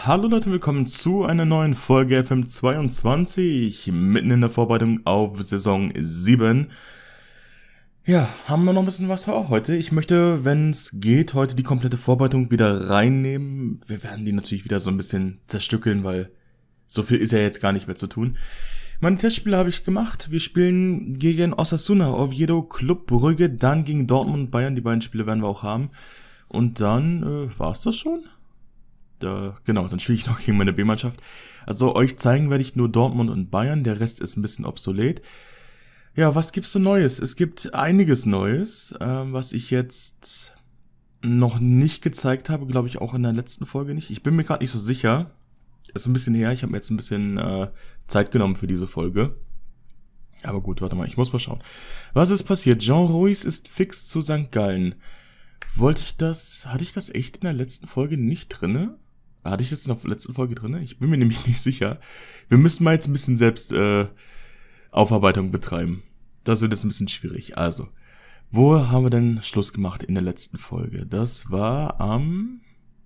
Hallo Leute, willkommen zu einer neuen Folge FM22, mitten in der Vorbereitung auf Saison 7. Ja, haben wir noch ein bisschen was vor heute. Ich möchte, wenn es geht, heute die komplette Vorbereitung wieder reinnehmen. Wir werden die natürlich wieder so ein bisschen zerstückeln, weil so viel ist ja jetzt gar nicht mehr zu tun. Meine Testspiele habe ich gemacht. Wir spielen gegen Osasuna, Oviedo, Club Brügge, dann gegen Dortmund und Bayern. Die beiden Spiele werden wir auch haben. Und dann war's das schon? Genau, dann spiele ich noch gegen meine B-Mannschaft. Also euch zeigen werde ich nur Dortmund und Bayern, der Rest ist ein bisschen obsolet. Ja, was gibt's so Neues? Es gibt einiges Neues, was ich jetzt noch nicht gezeigt habe, glaube ich auch in der letzten Folge nicht. Ich bin mir gerade nicht so sicher. Ist ein bisschen her, ich habe mir jetzt ein bisschen Zeit genommen für diese Folge. Aber gut, warte mal, ich muss mal schauen. Was ist passiert? Jean Ruiz ist fix zu St. Gallen. Hatte ich das echt in der letzten Folge nicht drinne? Hatte ich das in der letzten Folge drinne? Ich bin mir nämlich nicht sicher. Wir müssen mal jetzt ein bisschen selbst Aufarbeitung betreiben. Das wird jetzt ein bisschen schwierig. Also, wo haben wir denn Schluss gemacht in der letzten Folge? Das war am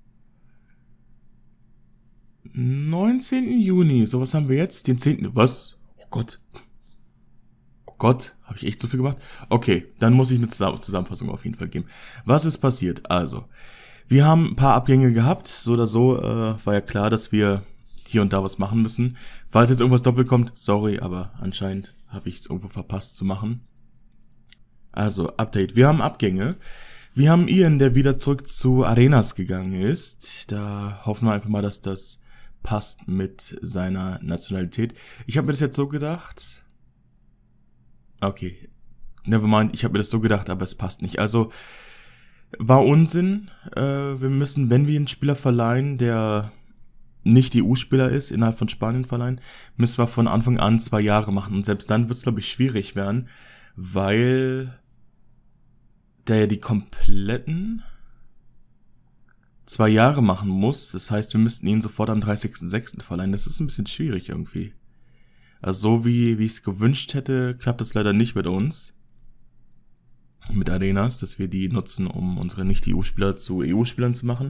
19. Juni. So, was haben wir jetzt? Den 10. Was? Oh Gott. Oh Gott, habe ich echt so viel gemacht? Okay, dann muss ich eine Zusammenfassung auf jeden Fall geben. Was ist passiert? Also, wir haben ein paar Abgänge gehabt. So oder so war ja klar, dass wir hier und da was machen müssen. Falls jetzt irgendwas doppelt kommt, sorry, aber anscheinend habe ich es irgendwo verpasst zu machen. Also, Update. Wir haben Abgänge. Wir haben Ian, der wieder zurück zu Arenas gegangen ist. Da hoffen wir einfach mal, dass das passt mit seiner Nationalität. Ich habe mir das jetzt so gedacht. Okay, nevermind, ich habe mir das so gedacht, aber es passt nicht. Also, war Unsinn. Wir müssen, wenn wir einen Spieler verleihen, der nicht EU-Spieler ist, innerhalb von Spanien verleihen, müssen wir von Anfang an 2 Jahre machen. Und selbst dann wird es, glaube ich, schwierig werden, weil der ja die kompletten 2 Jahre machen muss. Das heißt, wir müssten ihn sofort am 30.06. verleihen. Das ist ein bisschen schwierig irgendwie. Also so wie ich es gewünscht hätte, klappt das leider nicht mit uns. Mit Arenas, dass wir die nutzen, um unsere Nicht-EU-Spieler zu EU-Spielern zu machen.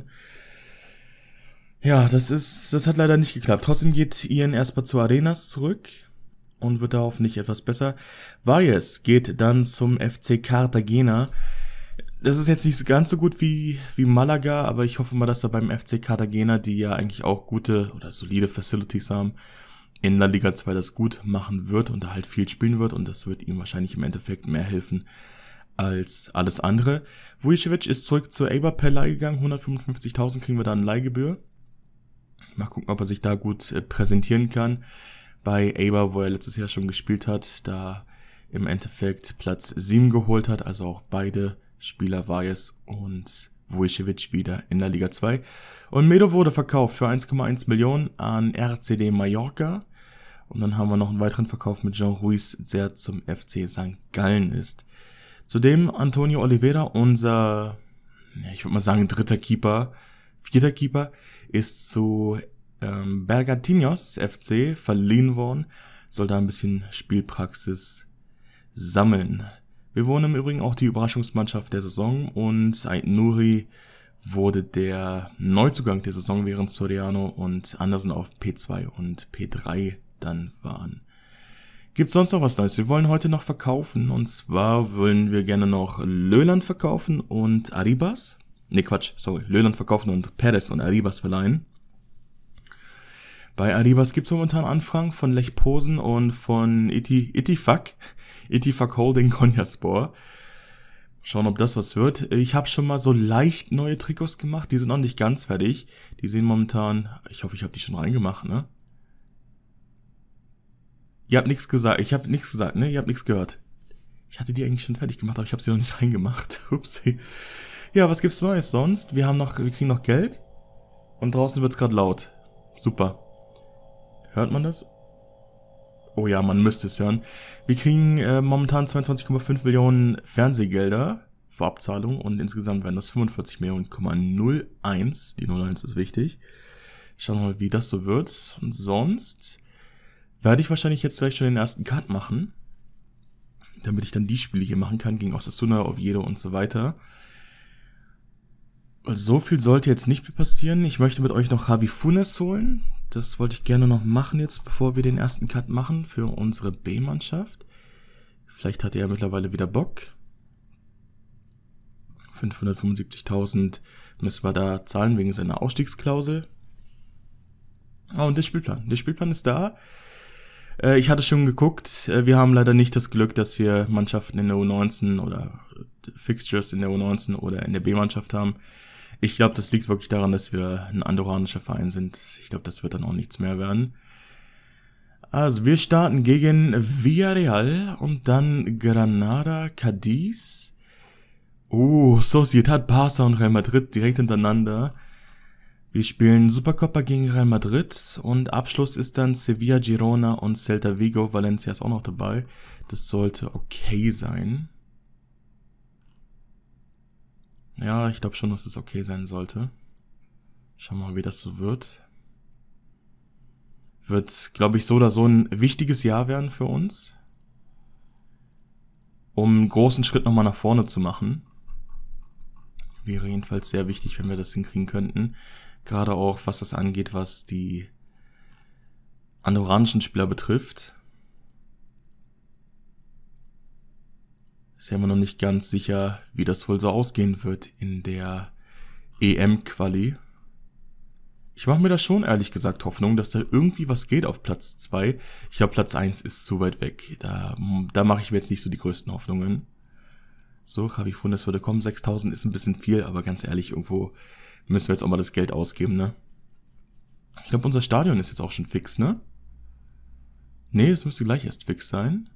Ja, das hat leider nicht geklappt. Trotzdem geht Ian erstmal zu Arenas zurück und wird darauf nicht etwas besser. Valles geht dann zum FC Cartagena. Das ist jetzt nicht ganz so gut wie Malaga, aber ich hoffe mal, dass er beim FC Cartagena, die ja eigentlich auch gute oder solide Facilities haben, in La Liga 2 das gut machen wird und da halt viel spielen wird und das wird ihm wahrscheinlich im Endeffekt mehr helfen als alles andere. Vujicevic ist zurück zur Eibar per Leih gegangen. 155.000 kriegen wir da eine Leihgebühr. Mal gucken, ob er sich da gut präsentieren kann. Bei Eibar, wo er letztes Jahr schon gespielt hat, da im Endeffekt Platz 7 geholt hat. Also auch beide Spieler, Valles und Vujicevic, wieder in der Liga 2. Und Medo wurde verkauft für 1,1 Millionen an RCD Mallorca. Und dann haben wir noch einen weiteren Verkauf mit Jean Ruiz, der zum FC St. Gallen ist. Zudem Antonio Oliveira, unser, ich würde mal sagen, vierter Keeper, ist zu Bergantiños FC verliehen worden, soll da ein bisschen Spielpraxis sammeln. Wir wurden im Übrigen auch die Überraschungsmannschaft der Saison und Ait Nouri wurde der Neuzugang der Saison, während Soriano und Andersen auf P2 und P3 dann waren. Gibt sonst noch was Neues? Wir wollen heute noch verkaufen, und zwar wollen wir gerne noch Löhland verkaufen und Arribas. Löhland verkaufen und Perez und Arribas verleihen. Bei Arribas gibt es momentan Anfragen von Lech Posen und von Itifak Holding Konyaspor. Schauen, ob das was wird. Ich habe schon mal so leicht neue Trikots gemacht, die sind noch nicht ganz fertig. Die sehen momentan, ich hoffe, ich habe die schon reingemacht, ne? Ihr habt nichts gesagt. Ich habe nichts gesagt, ne? Ihr habt nichts gehört. Ich hatte die eigentlich schon fertig gemacht, aber ich habe sie noch nicht reingemacht. Upsi. Ja, was gibt's Neues sonst? Wir kriegen noch Geld. Und draußen wird's gerade laut. Super. Hört man das? Oh ja, man müsste es hören. Wir kriegen momentan 22,5 Millionen Fernsehgelder für Abzahlung und insgesamt werden das 45 Millionen,01. Die 01 ist wichtig. Schauen wir mal, wie das so wird. Und sonst werde ich wahrscheinlich jetzt gleich schon den ersten Cut machen, damit ich dann die Spiele hier machen kann, gegen Osasuna, Oviedo und so weiter. So viel sollte jetzt nicht mehr passieren. Ich möchte mit euch noch Javi Funes holen. Das wollte ich gerne noch machen jetzt, bevor wir den ersten Cut machen für unsere B-Mannschaft. Vielleicht hat er mittlerweile wieder Bock. 575.000 müssen wir da zahlen wegen seiner Ausstiegsklausel. Und der Spielplan. Der Spielplan ist da. Ich hatte schon geguckt. Wir haben leider nicht das Glück, dass wir Mannschaften in der U19 oder Fixtures in der U19 oder in der B-Mannschaft haben. Ich glaube, das liegt wirklich daran, dass wir ein andorranischer Verein sind. Ich glaube, das wird dann auch nichts mehr werden. Also, wir starten gegen Villarreal und dann Granada, Cadiz. Sociedad, Barça und Real Madrid direkt hintereinander. Wir spielen Supercopa gegen Real Madrid und Abschluss ist dann Sevilla, Girona und Celta Vigo. Valencia ist auch noch dabei. Das sollte okay sein. Ja, ich glaube schon, dass es okay sein sollte. Schauen wir mal, wie das so wird. Wird, glaube ich, so oder so ein wichtiges Jahr werden für uns. Um einen großen Schritt nochmal nach vorne zu machen. Wäre jedenfalls sehr wichtig, wenn wir das hinkriegen könnten. Gerade auch, was das angeht, was die andorranischen Spieler betrifft. Ist ja immer noch nicht ganz sicher, wie das wohl so ausgehen wird in der EM-Quali. Ich mache mir da schon ehrlich gesagt Hoffnung, dass da irgendwie was geht auf Platz 2. Ich glaube, Platz 1 ist zu weit weg. Da mache ich mir jetzt nicht so die größten Hoffnungen. So, Javi Funes würde kommen. 6.000 ist ein bisschen viel, aber ganz ehrlich, irgendwo müssen wir jetzt auch mal das Geld ausgeben, ne? Ich glaube, unser Stadion ist jetzt auch schon fix, ne? Nee, es müsste gleich erst fix sein.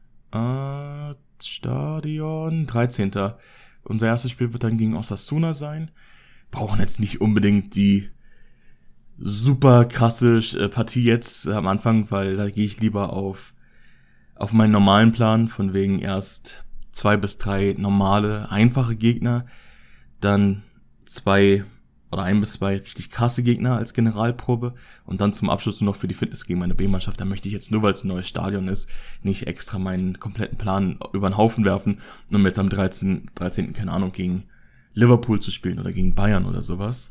Stadion, 13. Unser erstes Spiel wird dann gegen Osasuna sein. Brauchen jetzt nicht unbedingt die super krasse Partie jetzt am Anfang, weil da gehe ich lieber auf meinen normalen Plan, von wegen erst 2 bis 3 normale, einfache Gegner, dann 2 oder 1 bis 2 richtig krasse Gegner als Generalprobe und dann zum Abschluss nur noch für die Fitness gegen meine B-Mannschaft. Da möchte ich jetzt nur, weil es ein neues Stadion ist, nicht extra meinen kompletten Plan über den Haufen werfen, um jetzt am 13. keine Ahnung, gegen Liverpool zu spielen oder gegen Bayern oder sowas.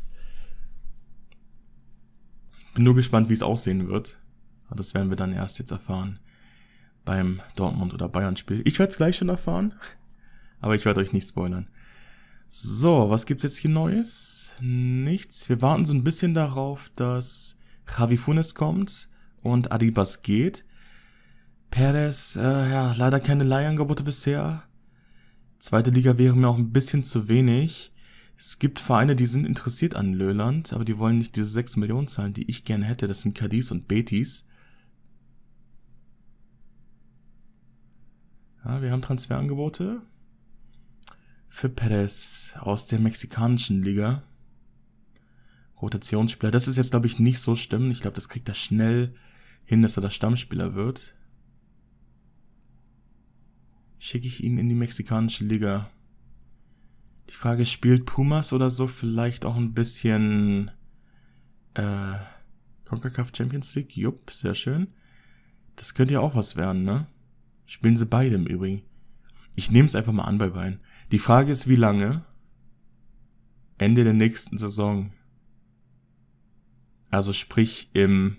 Bin nur gespannt, wie es aussehen wird. Aber das werden wir dann erst jetzt erfahren beim Dortmund- oder Bayern-Spiel. Ich werde es gleich schon erfahren, aber ich werde euch nicht spoilern. So, was gibt's jetzt hier Neues? Nichts. Wir warten so ein bisschen darauf, dass Javi Funes kommt und Arribas geht. Perez, leider keine Leihangebote bisher. Zweite Liga wäre mir auch ein bisschen zu wenig. Es gibt Vereine, die sind interessiert an Löland, aber die wollen nicht diese 6 Millionen zahlen, die ich gerne hätte. Das sind Cadiz und Betis. Ja, wir haben Transferangebote für Perez aus der mexikanischen Liga. Rotationsspieler. Das ist jetzt, glaube ich, nicht so schlimm. Ich glaube, das kriegt er schnell hin, dass er der Stammspieler wird. Schicke ich ihn in die mexikanische Liga. Die Frage ist, spielt Pumas oder so vielleicht auch ein bisschen CONCACAF Champions League? Jupp, sehr schön. Das könnte ja auch was werden, ne? Spielen sie beide im Übrigen. Ich nehme es einfach mal an bei beiden. Die Frage ist, wie lange? Ende der nächsten Saison. Also sprich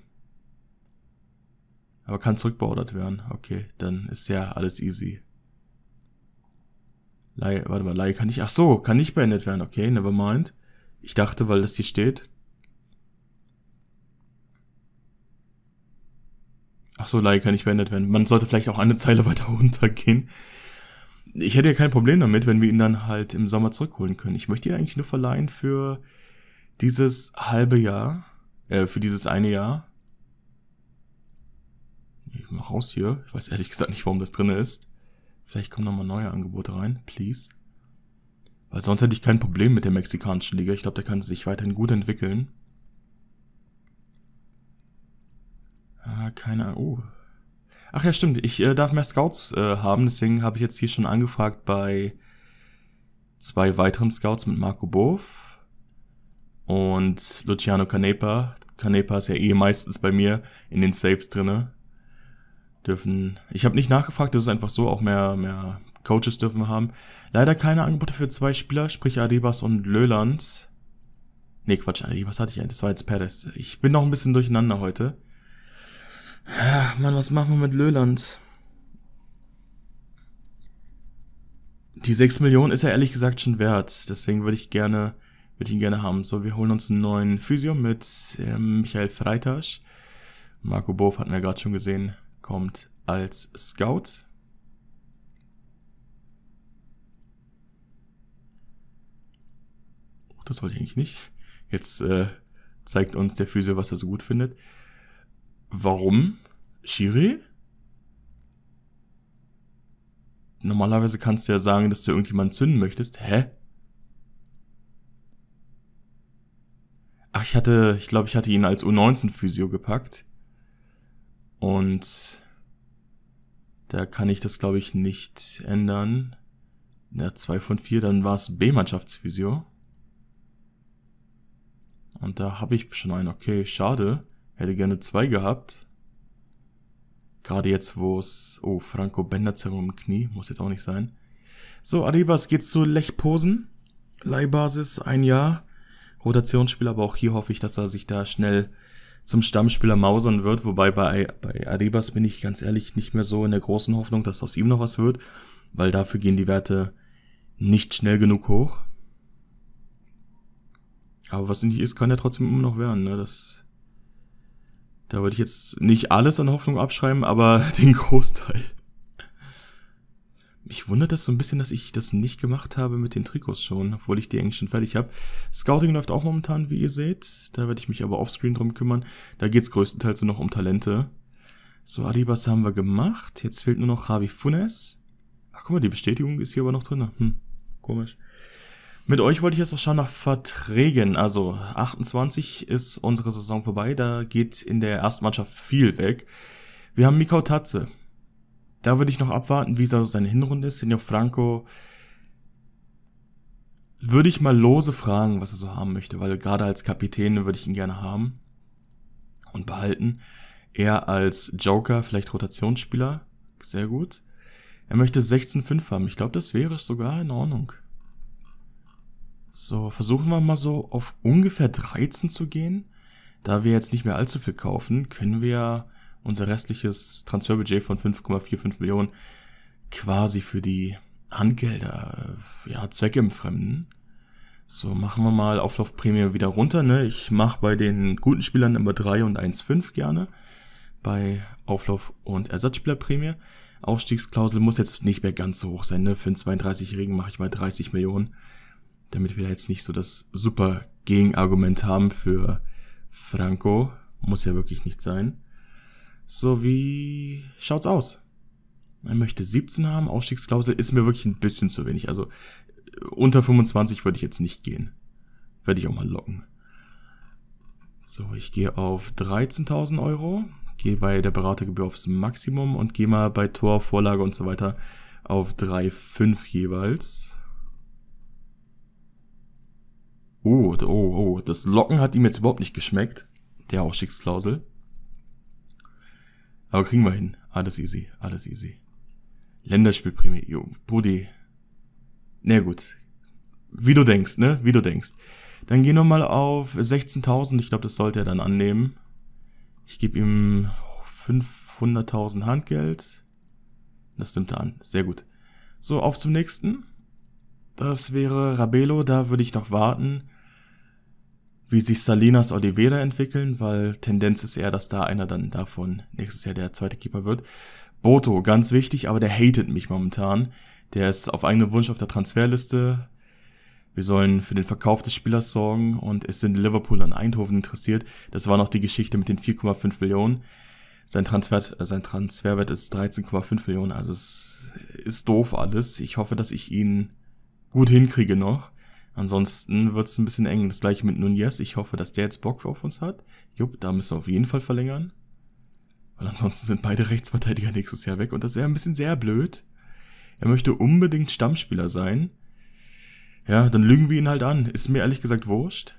aber kann zurückbeordert werden. Okay, dann ist ja alles easy. Leihe kann nicht... Ach so, kann nicht beendet werden. Okay, never mind. Ich dachte, weil das hier steht. Ach so, Leihe kann nicht beendet werden. Man sollte vielleicht auch eine Zeile weiter runtergehen. Ich hätte ja kein Problem damit, wenn wir ihn dann halt im Sommer zurückholen können. Ich möchte ihn eigentlich nur verleihen für dieses halbe Jahr. Für dieses eine Jahr. Ich mach raus hier. Ich weiß ehrlich gesagt nicht, warum das drin ist. Vielleicht kommen nochmal neue Angebote rein, please. Weil sonst hätte ich kein Problem mit der mexikanischen Liga. Ich glaube, der kann sich weiterhin gut entwickeln. Keine Ahnung. Oh. Ach ja, stimmt. Ich darf mehr Scouts haben. Deswegen habe ich jetzt hier schon angefragt bei 2 weiteren Scouts mit Marco Bof und Luciano Canepa. Canepa ist ja meistens bei mir in den Saves drinne. Ich habe nicht nachgefragt, das ist einfach so, auch mehr Coaches dürfen wir haben. Leider keine Angebote für 2 Spieler, sprich Arribas und Löland. Nee, Quatsch, was hatte ich eigentlich? Das war jetzt Perez. Ich bin noch ein bisschen durcheinander heute. Ach, Mann, was machen wir mit Löland? Die 6 Millionen ist ja ehrlich gesagt schon wert. Deswegen würde ich ihn gerne haben. So, wir holen uns einen neuen Physio mit Michael Freitasch. Marco Bof hatten wir gerade schon gesehen. Kommt als Scout. Das wollte ich eigentlich nicht. Jetzt zeigt uns der Physio, was er so gut findet. Warum? Schiri? Normalerweise kannst du ja sagen, dass du irgendjemanden zünden möchtest. Hä? Ach, ich glaube, ich hatte ihn als U19-Physio gepackt. Und da kann ich das, glaube ich, nicht ändern. Ja, 2 von 4, dann war es B-Mannschaftsphysio. Und da habe ich schon einen. Okay, schade. Hätte gerne 2 gehabt. Gerade jetzt, wo es... Oh, Franco Bänderzerrung im Knie. Muss jetzt auch nicht sein. So, Arribas geht zu Lech Posen. Leihbasis, 1 Jahr. Rotationsspieler, aber auch hier hoffe ich, dass er sich da schnell zum Stammspieler mausern wird. Wobei bei Arribas bin ich ganz ehrlich nicht mehr so in der großen Hoffnung, dass aus ihm noch was wird. Weil dafür gehen die Werte nicht schnell genug hoch. Aber was nicht ist, kann ja trotzdem immer noch werden, ne? Da würde ich jetzt nicht alles an Hoffnung abschreiben, aber den Großteil. Mich wundert das so ein bisschen, dass ich das nicht gemacht habe mit den Trikots schon, obwohl ich die eigentlich schon fertig habe. Scouting läuft auch momentan, wie ihr seht. Da werde ich mich aber offscreen drum kümmern. Da geht es größtenteils nur noch um Talente. So, Arribas haben wir gemacht. Jetzt fehlt nur noch Javi Funes. Ach, guck mal, die Bestätigung ist hier aber noch drin. Komisch. Mit euch wollte ich jetzt auch schauen nach Verträgen. Also 28 ist unsere Saison vorbei. Da geht in der ersten Mannschaft viel weg. Wir haben Mikau Tatze. Da würde ich noch abwarten, wie so seine Hinrunde ist. Senor Franco würde ich mal lose fragen, was er so haben möchte. Weil gerade als Kapitän würde ich ihn gerne haben und behalten. Er als Joker, vielleicht Rotationsspieler. Sehr gut. Er möchte 16,5 haben. Ich glaube, das wäre sogar in Ordnung. So, versuchen wir mal so auf ungefähr 13 zu gehen. Da wir jetzt nicht mehr allzu viel kaufen, können wir unser restliches Transferbudget von 5,45 Millionen quasi für die Handgelder, zweckentfremden. So, machen wir mal Auflaufprämie wieder runter, ne? Ich mache bei den guten Spielern immer 3 und 1,5 gerne. Bei Auflauf- und Ersatzspielerprämie. Ausstiegsklausel muss jetzt nicht mehr ganz so hoch sein, ne? Für einen 32-Jährigen mache ich mal 30 Millionen. Damit wir da jetzt nicht so das super Gegenargument haben für Franco. Muss ja wirklich nicht sein. So, wie schaut's aus? Er möchte 17 haben, Ausstiegsklausel ist mir wirklich ein bisschen zu wenig. Also unter 25 würde ich jetzt nicht gehen. Werde ich auch mal locken. So, ich gehe auf 13.000 Euro. Gehe bei der Beratergebühr aufs Maximum und gehe mal bei Tor, Vorlage und so weiter auf 3,5 jeweils. Oh, das Locken hat ihm jetzt überhaupt nicht geschmeckt. Der Ausstiegsklausel. Aber kriegen wir hin. Alles easy, alles easy. Länderspielprämie, jo, Brudi. Na gut. Wie du denkst, ne? Wie du denkst. Dann gehen wir mal auf 16.000. Ich glaube, das sollte er dann annehmen. Ich gebe ihm 500.000 Handgeld. Das nimmt er an. Sehr gut. So, auf zum nächsten. Das wäre Rabelo. Da würde ich noch warten, wie sich Salinas Oliveira entwickeln, weil Tendenz ist eher, dass da einer dann davon nächstes Jahr der zweite Keeper wird. Boto, ganz wichtig, aber der hatet mich momentan. Der ist auf eigenen Wunsch auf der Transferliste. Wir sollen für den Verkauf des Spielers sorgen und es sind Liverpool und Eindhoven interessiert. Das war noch die Geschichte mit den 4,5 Millionen. Sein Transferwert ist 13,5 Millionen, also es ist doof alles. Ich hoffe, dass ich ihn gut hinkriege noch. Ansonsten wird es ein bisschen eng. Das gleiche mit Nunez. Ich hoffe, dass der jetzt Bock auf uns hat. Jupp, da müssen wir auf jeden Fall verlängern. Weil ansonsten sind beide Rechtsverteidiger nächstes Jahr weg. Und das wäre ein bisschen sehr blöd. Er möchte unbedingt Stammspieler sein. Ja, dann lügen wir ihn halt an. Ist mir ehrlich gesagt wurscht.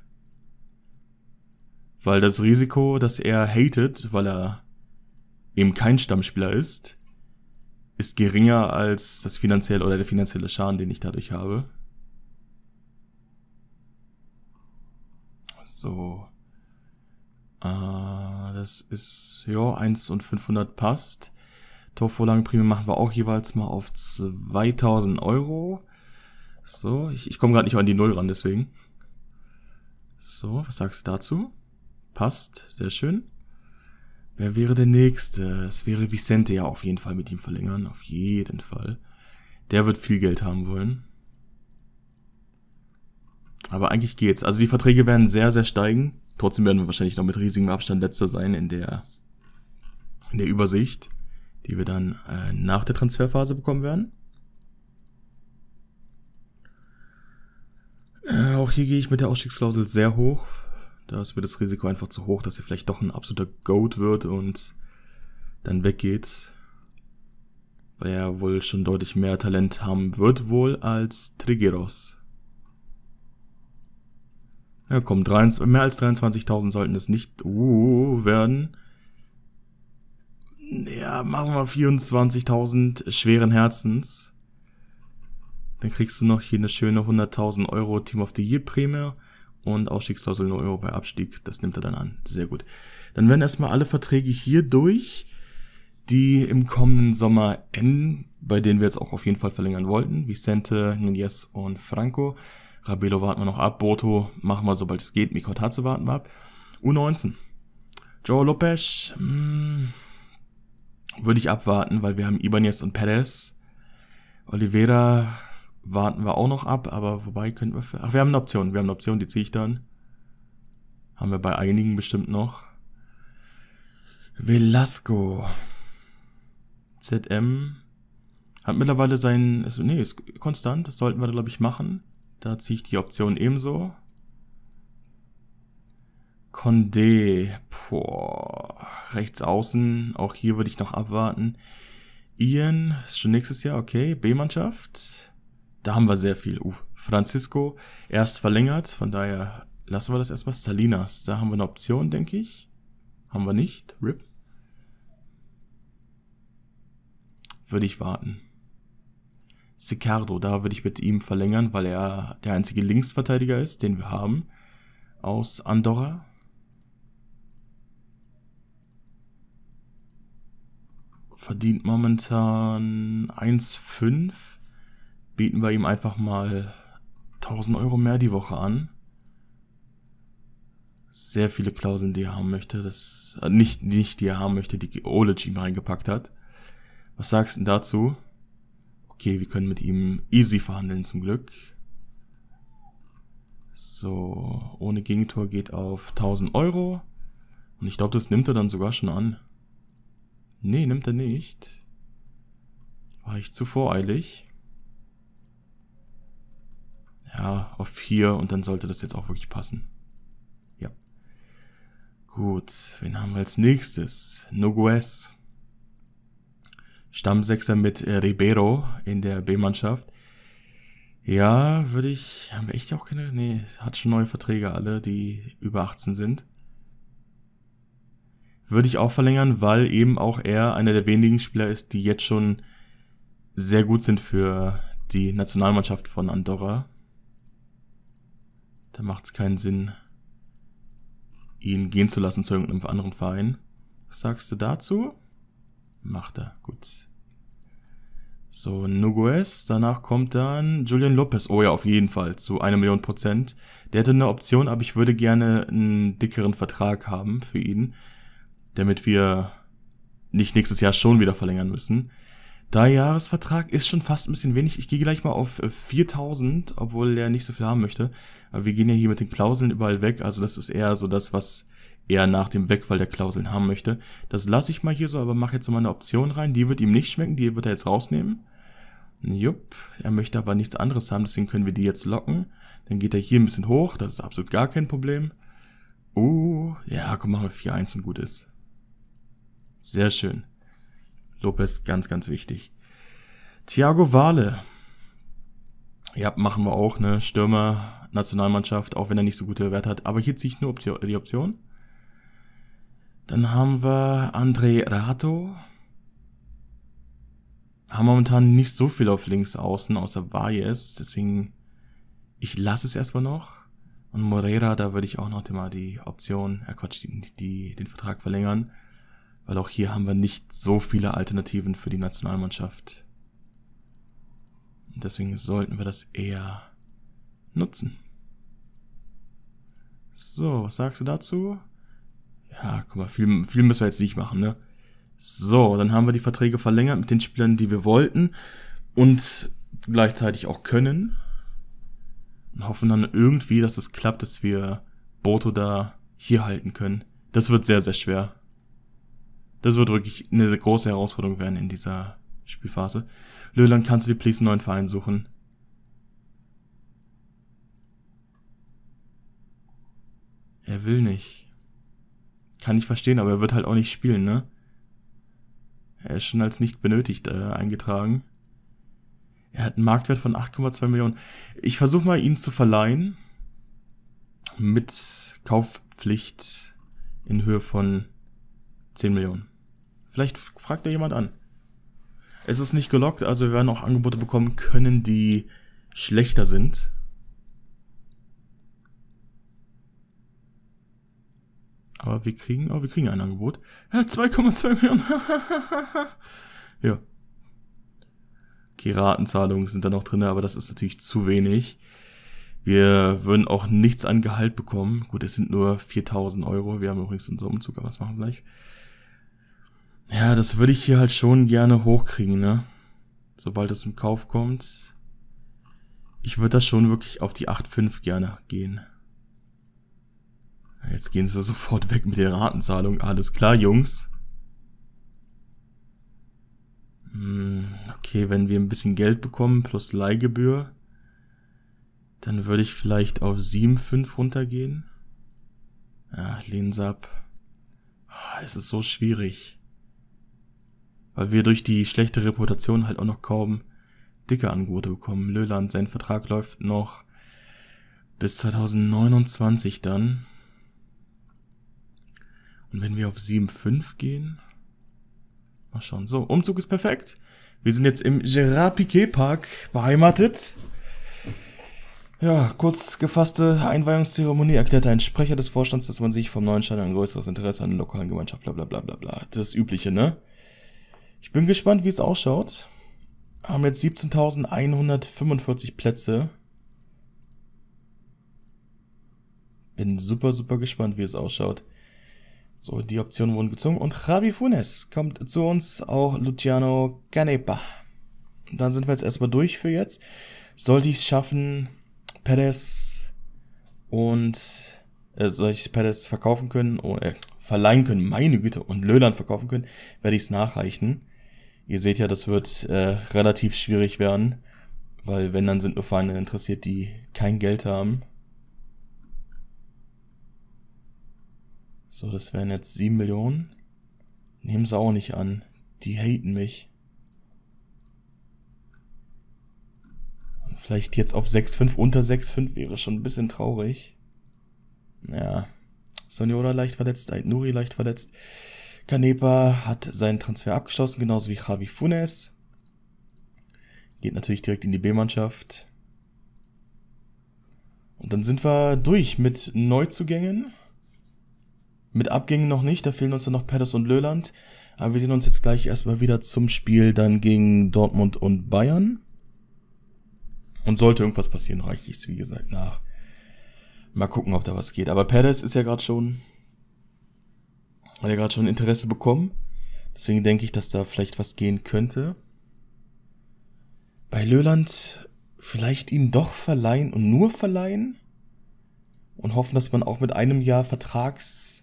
Weil das Risiko, dass er hatet, weil er eben kein Stammspieler ist geringer als das finanzielle oder der finanzielle Schaden, den ich dadurch habe. So. Das ist, ja, 1 und 500 passt. Torvorlagenprämie machen wir auch jeweils mal auf 2000 Euro. So, ich komme gerade nicht an die Null ran, deswegen. So, was sagst du dazu? Passt, sehr schön. Wer wäre der Nächste? Es wäre Vicente, ja, auf jeden Fall mit ihm verlängern, auf jeden Fall. Der wird viel Geld haben wollen. Aber eigentlich geht's. Also die Verträge werden sehr, sehr steigen. Trotzdem werden wir wahrscheinlich noch mit riesigem Abstand letzter sein in der Übersicht, die wir dann nach der Transferphase bekommen werden. Auch hier gehe ich mit der Ausstiegsklausel sehr hoch. Da ist mir das Risiko einfach zu hoch, dass er vielleicht doch ein absoluter Goat wird und dann weggeht. Weil er wohl schon deutlich mehr Talent haben wird wohl als Trigueros. Ja komm, mehr als 23.000 sollten es nicht werden. Ja, machen wir 24.000 schweren Herzens. Dann kriegst du noch hier eine schöne 100.000 Euro Team of the Year Prämie und Ausstiegsklausel 0 Euro bei Abstieg. Das nimmt er dann an. Sehr gut. Dann werden erstmal alle Verträge hier durch, die im kommenden Sommer enden, bei denen wir jetzt auch auf jeden Fall verlängern wollten. Vicente, Núñez und Franco. Rabelo warten wir noch ab. Boto machen wir, sobald es geht. Mikotadze warten wir ab. U19. João Lopes würde ich abwarten, weil wir haben Ibanez und Perez. Oliveira warten wir auch noch ab, aber wobei könnten wir... wir haben eine Option. Wir haben eine Option, die ziehe ich dann. Haben wir bei einigen bestimmt noch. Velasco. ZM. Hat mittlerweile ist konstant. Das sollten wir, glaube ich, machen. Da ziehe ich die Option ebenso. Condé. Rechts außen. Auch hier würde ich noch abwarten. Ian. Ist schon nächstes Jahr. Okay. B-Mannschaft. Da haben wir sehr viel. Francisco. Erst verlängert. Von daher lassen wir das erstmal. Salinas. Da haben wir eine Option, denke ich. Haben wir nicht. RIP. Würde ich warten. Sicardo, da würde ich mit ihm verlängern, weil er der einzige Linksverteidiger ist, den wir haben. Aus Andorra. Verdient momentan 1,5. Bieten wir ihm einfach mal 1000 Euro mehr die Woche an. Sehr viele Klauseln, die er haben möchte. Nicht die er haben möchte, die Olic ihm reingepackt hat. Was sagst du denn dazu? Okay, wir können mit ihm easy verhandeln zum Glück. So, ohne Gegentor geht auf 1000 Euro. Und ich glaube, das nimmt er dann sogar schon an. Nee, nimmt er nicht. War ich zu voreilig. Ja, auf 4 und dann sollte das jetzt auch wirklich passen. Ja. Gut, wen haben wir als nächstes? Noguez. Stammsechser mit Ribeiro in der B-Mannschaft. Ja, haben wir echt auch keine? Nee, hat schon neue Verträge alle, die über 18 sind. Würde ich auch verlängern, weil eben auch er einer der wenigen Spieler ist, die jetzt schon sehr gut sind für die Nationalmannschaft von Andorra. Da macht es keinen Sinn, ihn gehen zu lassen zu irgendeinem anderen Verein. Was sagst du dazu? Macht er, gut. So, Noguez, danach kommt dann Julian Lopez. Oh ja, auf jeden Fall, zu 1 Million %. Der hätte eine Option, aber ich würde gerne einen dickeren Vertrag haben für ihn, damit wir nicht nächstes Jahr schon wieder verlängern müssen. 3-Jahres-Vertrag ist schon fast ein bisschen wenig. Ich gehe gleich mal auf 4000, obwohl er nicht so viel haben möchte. Aber wir gehen ja hier mit den Klauseln überall weg, also das ist eher so das, was er nach dem Wegfall der Klauseln haben möchte. Das lasse ich mal hier so, aber mache jetzt mal eine Option rein. Die wird ihm nicht schmecken, die wird er jetzt rausnehmen. Jupp, er möchte aber nichts anderes haben, deswegen können wir die jetzt locken. Dann geht er hier ein bisschen hoch, das ist absolut gar kein Problem. Ja, komm, machen wir 4-1 und gut ist. Sehr schön. Lopez, ganz, ganz wichtig. Thiago Vale. Ja, machen wir auch, ne? Stürmer, Nationalmannschaft, auch wenn er nicht so gute Werte hat. Aber hier ziehe ich nur die Option. Dann haben wir André Rato. Haben momentan nicht so viel auf links außen, außer Valles. Deswegen, ich lasse es erstmal noch. Und Moreira, da würde ich auch noch mal die Option, den Vertrag verlängern. Weil auch hier haben wir nicht so viele Alternativen für die Nationalmannschaft. Und deswegen sollten wir das eher nutzen. So, was sagst du dazu? Ja, guck mal, viel müssen wir jetzt nicht machen, ne? So, dann haben wir die Verträge verlängert mit den Spielern, die wir wollten und gleichzeitig auch können. Und hoffen dann irgendwie, dass es klappt, dass wir Boto da hier halten können. Das wird sehr, sehr schwer. Das wird wirklich eine große Herausforderung werden in dieser Spielphase. Löhland, kannst du dir please einen neuen Verein suchen? Er will nicht. Kann ich verstehen, aber er wird halt auch nicht spielen, ne? Er ist schon als nicht benötigt eingetragen. Er hat einen Marktwert von 8,2 Millionen. Ich versuche mal, ihn zu verleihen. Mit Kaufpflicht in Höhe von 10 Millionen. Vielleicht fragt ja jemand an. Es ist nicht gelockt, also wir werden auch Angebote bekommen können, die schlechter sind. Aber wir kriegen ein Angebot. Ja, 2,2 Millionen. Ja. Okay, Ratenzahlungen sind da noch drin, aber das ist natürlich zu wenig. Wir würden auch nichts an Gehalt bekommen. Gut, es sind nur 4.000 Euro. Wir haben übrigens unseren Umzug, aber das machen wir gleich. Ja, das würde ich hier halt schon gerne hochkriegen, ne? Sobald es im Kauf kommt. Ich würde da schon wirklich auf die 8,5 gerne gehen. Jetzt gehen sie sofort weg mit der Ratenzahlung. Alles klar, Jungs. Okay, wenn wir ein bisschen Geld bekommen plus Leihgebühr, dann würde ich vielleicht auf 7,5 runtergehen. Ja, lehnen sie ab. Es ist so schwierig. Weil wir durch die schlechte Reputation halt auch noch kaum dicke Angebote bekommen. Löhland, sein Vertrag läuft noch bis 2029 dann. Und wenn wir auf 7,5 gehen... Mal schauen. So, Umzug ist perfekt. Wir sind jetzt im Gerard Piqué Park beheimatet. Ja, kurz gefasste Einweihungszeremonie erklärte ein Sprecher des Vorstands, dass man sich vom neuen Stadion ein größeres Interesse an der lokalen Gemeinschaft, bla bla bla bla bla. Das Übliche, ne? Ich bin gespannt, wie es ausschaut. Haben jetzt 17.145 Plätze. Bin super, super gespannt, wie es ausschaut. So, die Optionen wurden gezogen und Javi Funes kommt zu uns, auch Luciano Canepa. Dann sind wir jetzt erstmal durch für jetzt. Sollte ich es schaffen, Perez verkaufen können, verleihen können, meine Güte, und Löhland verkaufen können, werde ich es nachreichen. Ihr seht ja, das wird relativ schwierig werden, weil wenn, dann sind nur Vereine interessiert, die kein Geld haben. So, das wären jetzt 7 Millionen. Nehmen sie auch nicht an. Die haten mich. Und vielleicht jetzt auf 6,5, unter 6,5 wäre schon ein bisschen traurig. Ja. Soniola leicht verletzt, Ait-Nouri leicht verletzt. Canepa hat seinen Transfer abgeschlossen, genauso wie Javi Funes. Geht natürlich direkt in die B-Mannschaft. Und dann sind wir durch mit Neuzugängen. Mit Abgängen noch nicht, da fehlen uns dann noch Perez und Löhland. Aber wir sehen uns jetzt gleich erstmal wieder zum Spiel dann gegen Dortmund und Bayern. Und sollte irgendwas passieren, reiche ich es wie gesagt nach. Mal gucken, ob da was geht. Aber Perez ist ja gerade schon... Hat ja gerade schon Interesse bekommen. Deswegen denke ich, dass da vielleicht was gehen könnte. Bei Löhland vielleicht ihn doch verleihen und nur verleihen. Und hoffen, dass man auch mit einem Jahr Vertragsende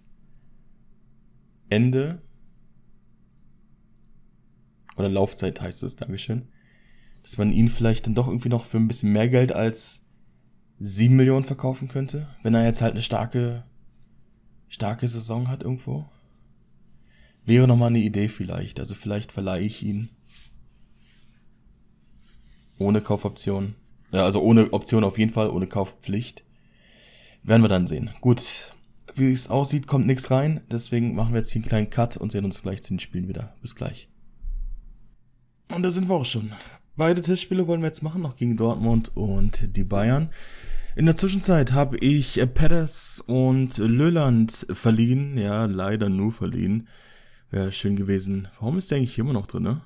oder Laufzeit heißt es, Dankeschön, dass man ihn vielleicht dann doch irgendwie noch für ein bisschen mehr Geld als 7 Millionen verkaufen könnte, wenn er jetzt halt eine starke Saison hat irgendwo. Wäre nochmal eine Idee vielleicht, also vielleicht verleihe ich ihn ohne Kaufoption, also ohne Option auf jeden Fall, ohne Kaufpflicht. Werden wir dann sehen. Gut, wie es aussieht, kommt nichts rein. Deswegen machen wir jetzt hier einen kleinen Cut und sehen uns gleich zu den Spielen wieder. Bis gleich. Und da sind wir auch schon. Beide Testspiele wollen wir jetzt machen, noch gegen Dortmund und die Bayern. In der Zwischenzeit habe ich Perez und Löland verliehen. Ja, leider nur verliehen. Wäre schön gewesen. Warum ist der eigentlich hier immer noch drin, ne?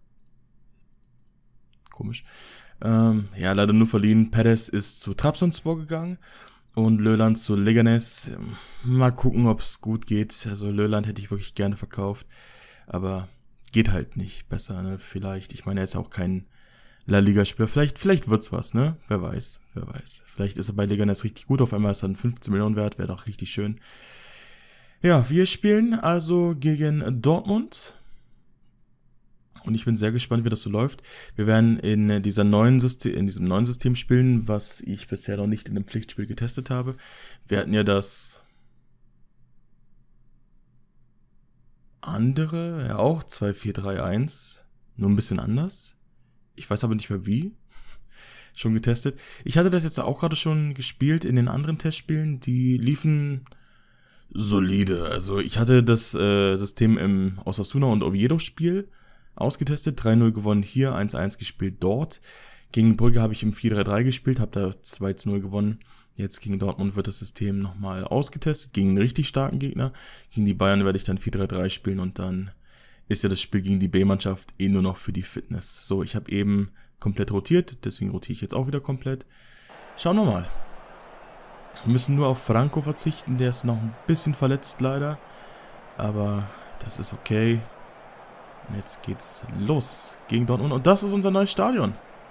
Komisch. Ja, leider nur verliehen. Perez ist zu Trabzonspor gegangen und Löland zu Leganes. Mal gucken, ob es gut geht. Also Löland hätte ich wirklich gerne verkauft, aber geht halt nicht besser, ne? Vielleicht. Ich meine, er ist ja auch kein La Liga-Spieler. Vielleicht wird's was, ne? Wer weiß. Vielleicht ist er bei Leganes richtig gut. Auf einmal ist er dann 15 Millionen wert. Wäre doch richtig schön. Ja, wir spielen also gegen Dortmund. Und ich bin sehr gespannt, wie das so läuft. Wir werden in diesem neuen System spielen, was ich bisher noch nicht in einem Pflichtspiel getestet habe. Wir hatten ja das andere, ja auch 2-4-3-1, nur ein bisschen anders. Ich weiß aber nicht mehr wie. Schon getestet. Ich hatte das jetzt auch gerade schon gespielt in den anderen Testspielen. Die liefen solide. Also ich hatte das System im Osasuna und Oviedo-Spiel ausgetestet, 3-0 gewonnen hier, 1-1 gespielt dort. Gegen Brügge habe ich im 4-3-3 gespielt, habe da 2-0 gewonnen. Jetzt gegen Dortmund wird das System nochmal ausgetestet, gegen einen richtig starken Gegner. Gegen die Bayern werde ich dann 4-3-3 spielen und dann ist ja das Spiel gegen die B-Mannschaft nur noch für die Fitness. So, ich habe eben komplett rotiert, deswegen rotiere ich jetzt auch wieder komplett. Schauen wir mal. Wir müssen nur auf Franco verzichten, der ist noch ein bisschen verletzt leider. Aber das ist okay. Und jetzt geht's los gegen Dortmund. Und das ist unser neues Stadion.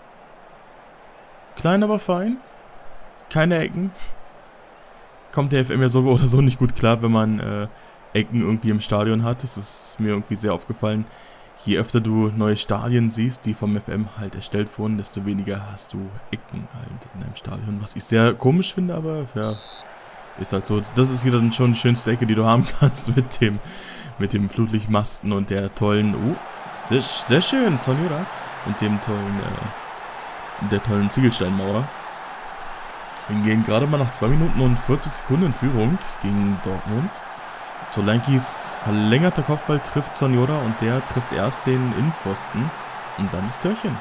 Klein, aber fein. Keine Ecken. Kommt der FM ja so oder so nicht gut klar, wenn man Ecken irgendwie im Stadion hat. Das ist mir irgendwie sehr aufgefallen. Je öfter du neue Stadien siehst, die vom FM halt erstellt wurden, desto weniger hast du Ecken halt in deinem Stadion. Was ich sehr komisch finde, aber ja, ist halt so. Das ist hier dann schon die schönste Ecke, die du haben kannst mit dem Flutlichtmasten und der tollen, sehr schön, Sonora, und dem der tollen Ziegelsteinmauer. Wir gehen gerade mal nach 2 Minuten und 40 Sekunden in Führung gegen Dortmund. Solankis verlängerter Kopfball trifft Sonora und der trifft erst den Innenpfosten und dann das Törchen.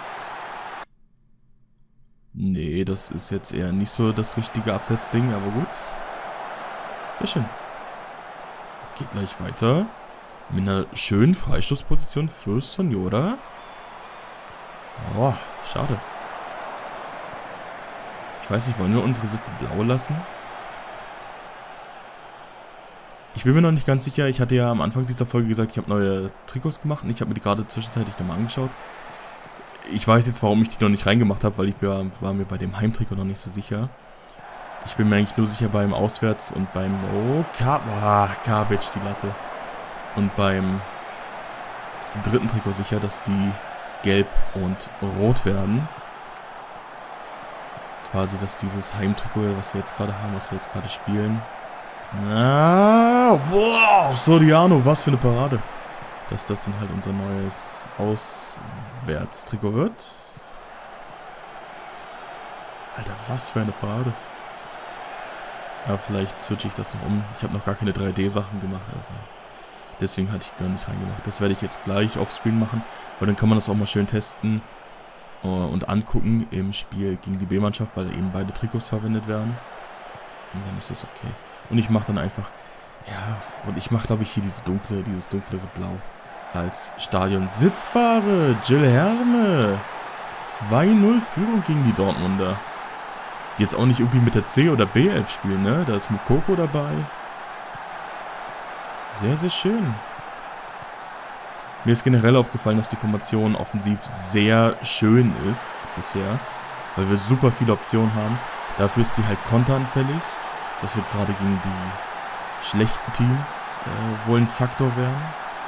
Nee, das ist jetzt eher nicht so das richtige Absetzding, aber gut. Sehr schön. Geht gleich weiter. Mit einer schönen Freistoßposition für Sonora. Oh, schade. Ich weiß nicht, wollen wir unsere Sitze blau lassen? Ich bin mir noch nicht ganz sicher. Ich hatte ja am Anfang dieser Folge gesagt, ich habe neue Trikots gemacht und ich habe mir die gerade zwischenzeitlich nochmal angeschaut. Ich weiß jetzt, warum ich die noch nicht reingemacht habe, weil ich war mir bei dem Heimtrikot noch nicht so sicher. Ich bin mir eigentlich nur sicher beim Auswärts und beim... Oh, Kabic, die Latte. Und beim dritten Trikot sicher, dass die gelb und rot werden. Quasi, dass dieses Heimtrikot, was wir jetzt gerade haben, was wir jetzt gerade spielen... Boah, Soriano, was für eine Parade. Dass das dann halt unser neues Auswärtstrikot wird. Alter, was für eine Parade. Aber vielleicht switche ich das noch um. Ich habe noch gar keine 3D-Sachen gemacht, also deswegen hatte ich die noch nicht reingemacht. Das werde ich jetzt gleich offscreen machen, weil dann kann man das auch mal schön testen und angucken im Spiel gegen die B-Mannschaft, weil eben beide Trikots verwendet werden. Und dann ist das okay. Und ich mache dann einfach, ja, und ich mache, glaube ich, hier dieses dunklere Blau als Stadion-Sitzfarbe. Gil Herme. 2-0 Führung gegen die Dortmunder. Die jetzt auch nicht irgendwie mit der C- oder B-11 spielen, ne? Da ist Mukoko dabei. Sehr, sehr schön. Mir ist generell aufgefallen, dass die Formation offensiv sehr schön ist bisher, weil wir super viele Optionen haben. Dafür ist die halt konteranfällig. Das wird gerade gegen die schlechten Teams wohl ein Faktor werden.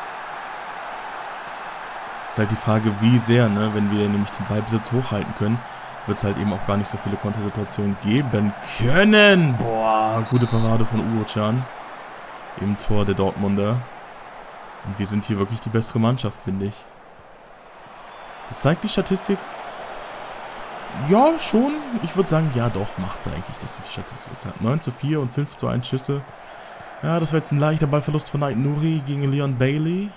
Ist halt die Frage, wie sehr, ne? Wenn wir nämlich den Ballbesitz hochhalten können, wird es halt eben auch gar nicht so viele Kontersituationen geben können. Boah, gute Parade von Ugo-chan im Tor der Dortmunder. Und wir sind hier wirklich die bessere Mannschaft, finde ich. Das zeigt die Statistik. Ja, schon. Ich würde sagen, ja doch, macht es eigentlich, dass die Statistik sagt. 9:4 und 5:1 Schüsse. Ja, das war jetzt ein leichter Ballverlust von Ait Nouri gegen Leon Bailey.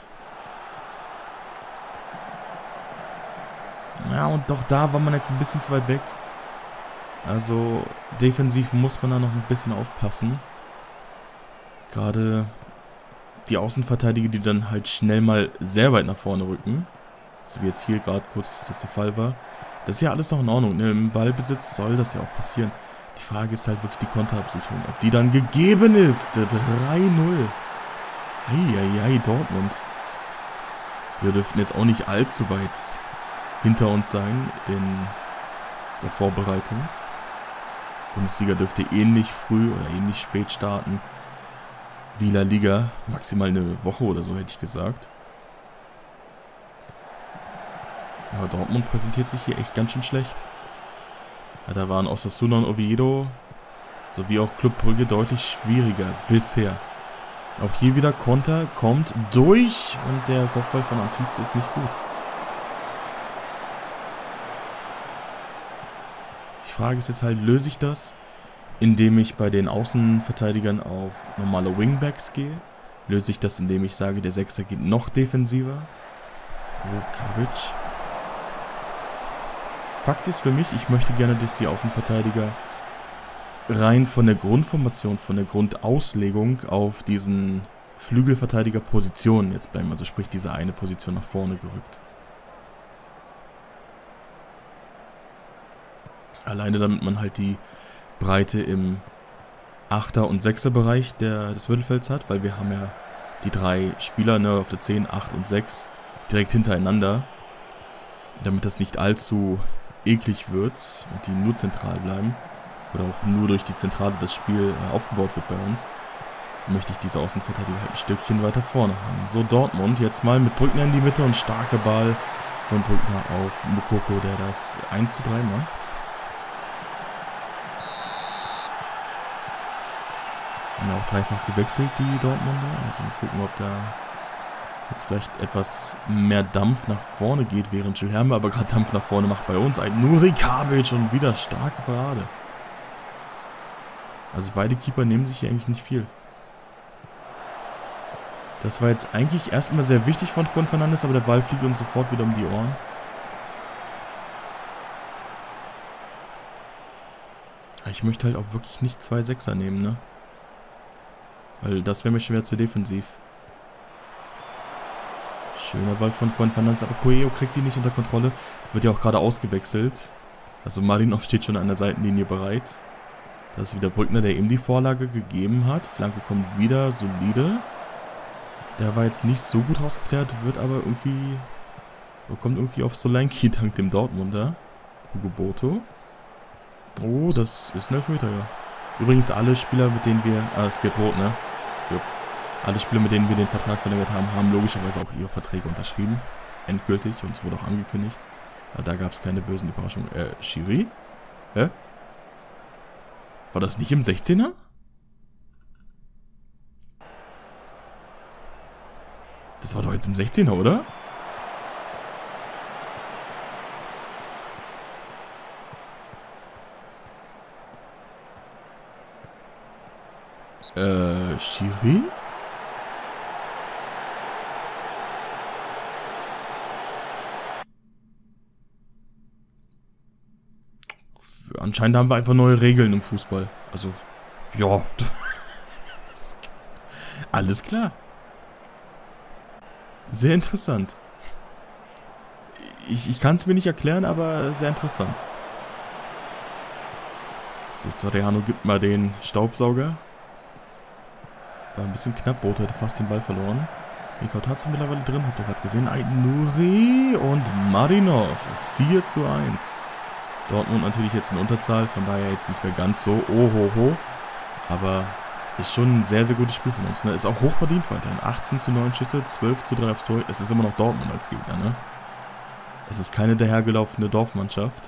Ja, und doch da war man jetzt ein bisschen zu weit weg. Also defensiv muss man da noch ein bisschen aufpassen. Gerade die Außenverteidiger, die dann halt schnell mal sehr weit nach vorne rücken. So wie jetzt hier gerade kurz das der Fall war. Das ist ja alles noch in Ordnung. Ne? Im Ballbesitz soll das ja auch passieren. Die Frage ist halt wirklich die Konterabsicherung. Ob die dann gegeben ist. 3-0. Eieiei, Dortmund. Wir dürften jetzt auch nicht allzu weit hinter uns sein in der Vorbereitung. Bundesliga dürfte ähnlich früh oder ähnlich spät starten wie La Liga. Maximal eine Woche oder so, hätte ich gesagt. Ja, Dortmund präsentiert sich hier echt ganz schön schlecht. Ja, da waren Osasuna und Oviedo sowie auch Club Brügge deutlich schwieriger bisher. Auch hier wieder Konter, kommt durch und der Kopfball von Antiste ist nicht gut. Die Frage ist jetzt halt, löse ich das, indem ich bei den Außenverteidigern auf normale Wingbacks gehe? Löse ich das, indem ich sage, der Sechser geht noch defensiver? Oh, Kabic. Fakt ist für mich, ich möchte gerne, dass die Außenverteidiger rein von der Grundformation, von der Grundauslegung auf diesen Flügelverteidiger-Positionen jetzt bleiben. Also sprich, diese eine Position nach vorne gerückt. Alleine damit man halt die Breite im 8er- und 6er-Bereich des Mittelfelds hat, weil wir haben ja die 3 Spieler, ne, auf der 10, 8 und 6 direkt hintereinander. Damit das nicht allzu eklig wird und die nur zentral bleiben. Oder auch nur durch die Zentrale das Spiel aufgebaut wird bei uns, möchte ich diese Außenverteidiger halt ein Stückchen weiter vorne haben. So, Dortmund jetzt mal mit Brückner in die Mitte und starker Ball von Brückner auf Moukoko, der das 1:3 macht. Haben ja auch dreifach gewechselt, die Dortmunder. Also mal gucken, ob da jetzt vielleicht etwas mehr Dampf nach vorne geht, während Jules Herme aber gerade Dampf nach vorne macht bei uns. Ein Nuri Kabic und wieder starke Parade. Also beide Keeper nehmen sich hier eigentlich nicht viel. Das war jetzt eigentlich erstmal sehr wichtig von Juan Fernandes, aber der Ball fliegt uns sofort wieder um die Ohren. Ich möchte halt auch wirklich nicht 2 Sechser nehmen, ne? Weil das wäre mir schwer zu defensiv. Schöner Ball von Juan Fernandes, aber Coelho kriegt die nicht unter Kontrolle. Wird ja auch gerade ausgewechselt. Also Marinov steht schon an der Seitenlinie bereit. Das ist wieder Brückner, der ihm die Vorlage gegeben hat. Flanke kommt wieder, solide. Der war jetzt nicht so gut rausgeklärt, wird aber irgendwie... kommt irgendwie auf Solanke dank dem Dortmunder. Hugo Boto. Oh, das ist ein Elfmeter, ja. Übrigens alle Spieler, mit denen wir... es geht rot, ne? Ja. Alle Spieler, mit denen wir den Vertrag verlängert haben, haben logischerweise auch ihre Verträge unterschrieben. Endgültig. Und es wurde auch angekündigt. Aber da gab es keine bösen Überraschungen. Schiri? Hä? War das nicht im 16er? Das war doch jetzt im 16er, oder? Schiri? Anscheinend haben wir einfach neue Regeln im Fußball. Also, ja. Alles klar. Sehr interessant. Ich kann es mir nicht erklären, aber sehr interessant. So, Soriano gibt mal den Staubsauger. War ein bisschen knapp, Boto hätte fast den Ball verloren. Mikau hat es mittlerweile drin, habt ihr gerade gesehen. Nuri und Marinov. 4:1. Dortmund natürlich jetzt in Unterzahl, von daher jetzt nicht mehr ganz so ohoho. Aber ist schon ein sehr, sehr gutes Spiel von uns. Ne? Ist auch hochverdient weiterhin. 18:9 Schüsse, 12:3 aufs Tor. Es ist immer noch Dortmund als Gegner, ne? Es ist keine dahergelaufene Dorfmannschaft.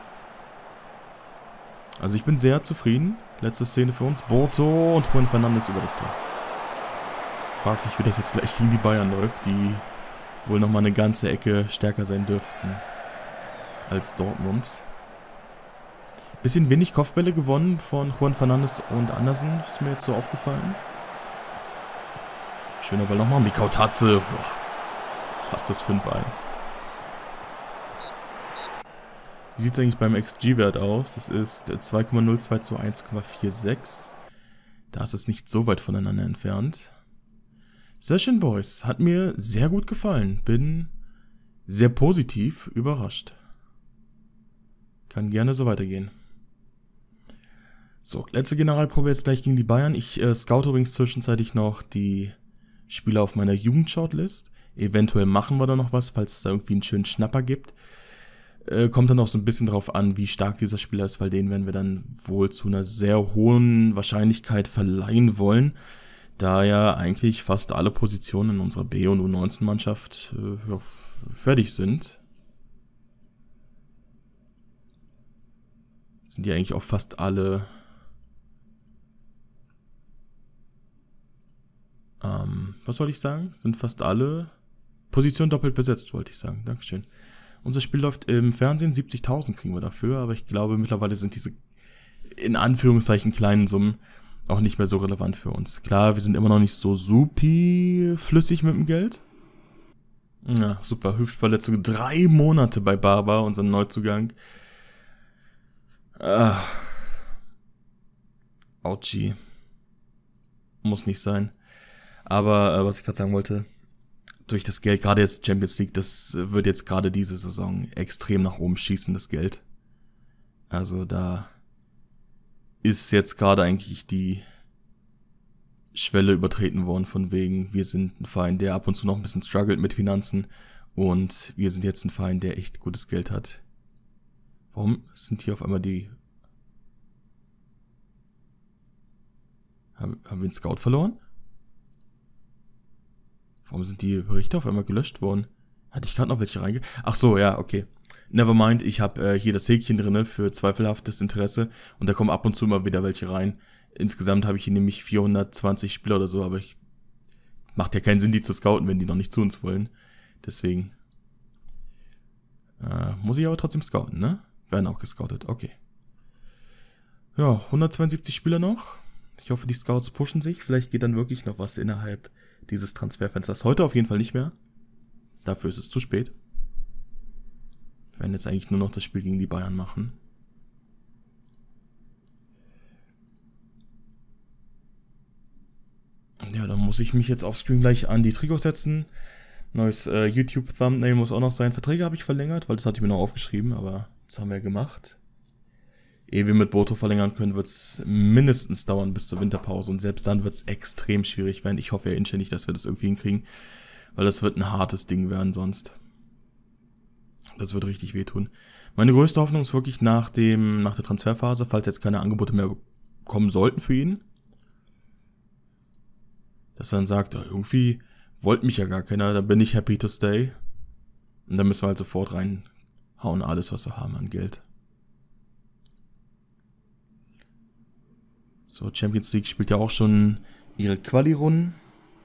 Also ich bin sehr zufrieden. Letzte Szene für uns. Boto und Juan Fernandes über das Tor. Fraglich, wie das jetzt gleich gegen die Bayern läuft, die wohl nochmal eine ganze Ecke stärker sein dürften als Dortmund. Bisschen wenig Kopfbälle gewonnen von Juan Fernandes und Andersen, ist mir jetzt so aufgefallen. Schöner Ball nochmal. Mikau Tatze. Fast das 5:1. Wie sieht es eigentlich beim XG-Wert aus? Das ist 2,02 zu 1,46. Da ist es nicht so weit voneinander entfernt. Sehr schön, Boys. Hat mir sehr gut gefallen. Bin sehr positiv überrascht. Kann gerne so weitergehen. So, letzte Generalprobe jetzt gleich gegen die Bayern. Ich scoute übrigens zwischenzeitlich noch die Spieler auf meiner Jugend-Shortlist. Eventuell machen wir da noch was, falls es da irgendwie einen schönen Schnapper gibt. Kommt dann auch so ein bisschen drauf an, wie stark dieser Spieler ist, weil den werden wir dann wohl zu einer sehr hohen Wahrscheinlichkeit verleihen wollen, da ja eigentlich fast alle Positionen in unserer B- und U19-Mannschaft fertig sind. Sind die eigentlich auch fast alle was soll ich sagen? Sind fast alle Positionen doppelt besetzt, wollte ich sagen. Dankeschön. Unser Spiel läuft im Fernsehen, 70.000 kriegen wir dafür, aber ich glaube, mittlerweile sind diese in Anführungszeichen kleinen Summen auch nicht mehr so relevant für uns. Klar, wir sind immer noch nicht so supi flüssig mit dem Geld. Ja, super. Hüftverletzung. 3 Monate bei Barber, unser Neuzugang. Autschi. Muss nicht sein. Aber was ich gerade sagen wollte, durch das Geld, gerade jetzt Champions League, das wird jetzt gerade diese Saison extrem nach oben schießen, das Geld. Also da ist jetzt gerade eigentlich die Schwelle übertreten worden von wegen, wir sind ein Verein, der ab und zu noch ein bisschen struggelt mit Finanzen und wir sind jetzt ein Verein, der echt gutes Geld hat. Warum sind hier auf einmal die... Haben wir einen Scout verloren? Warum sind die Berichte auf einmal gelöscht worden? Hatte ich gerade noch welche reinge... Ach so, ja, okay. Nevermind, ich habe hier das Häkchen drinne für zweifelhaftes Interesse und da kommen ab und zu mal wieder welche rein. Insgesamt habe ich hier nämlich 420 Spieler oder so, aber macht ja keinen Sinn, die zu scouten, wenn die noch nicht zu uns wollen. Deswegen muss ich aber trotzdem scouten, ne? Werden auch gescoutet, okay. Ja, 172 Spieler noch. Ich hoffe, die Scouts pushen sich. Vielleicht geht dann wirklich noch was innerhalb dieses Transferfensters. Heute auf jeden Fall nicht mehr. Dafür ist es zu spät. Wir werden jetzt eigentlich nur noch das Spiel gegen die Bayern machen. Ja, dann muss ich mich jetzt offscreen gleich an die Trikots setzen. Neues YouTube-Thumbnail muss auch noch sein. Verträge habe ich verlängert, weil das hatte ich mir noch aufgeschrieben, aber das haben wir gemacht. Ehe wir mit Boto verlängern können, wird es mindestens dauern bis zur Winterpause. Und selbst dann wird es extrem schwierig werden. Ich hoffe ja inständig, dass wir das irgendwie hinkriegen. Weil das wird ein hartes Ding werden sonst. Das wird richtig wehtun. Meine größte Hoffnung ist wirklich nach der Transferphase, falls jetzt keine Angebote mehr kommen sollten für ihn. Dass er dann sagt, irgendwie wollte mich ja gar keiner, da bin ich happy to stay. Und dann müssen wir halt sofort reinhauen, alles was wir haben an Geld. So, Champions League spielt ja auch schon ihre Quali-Runden.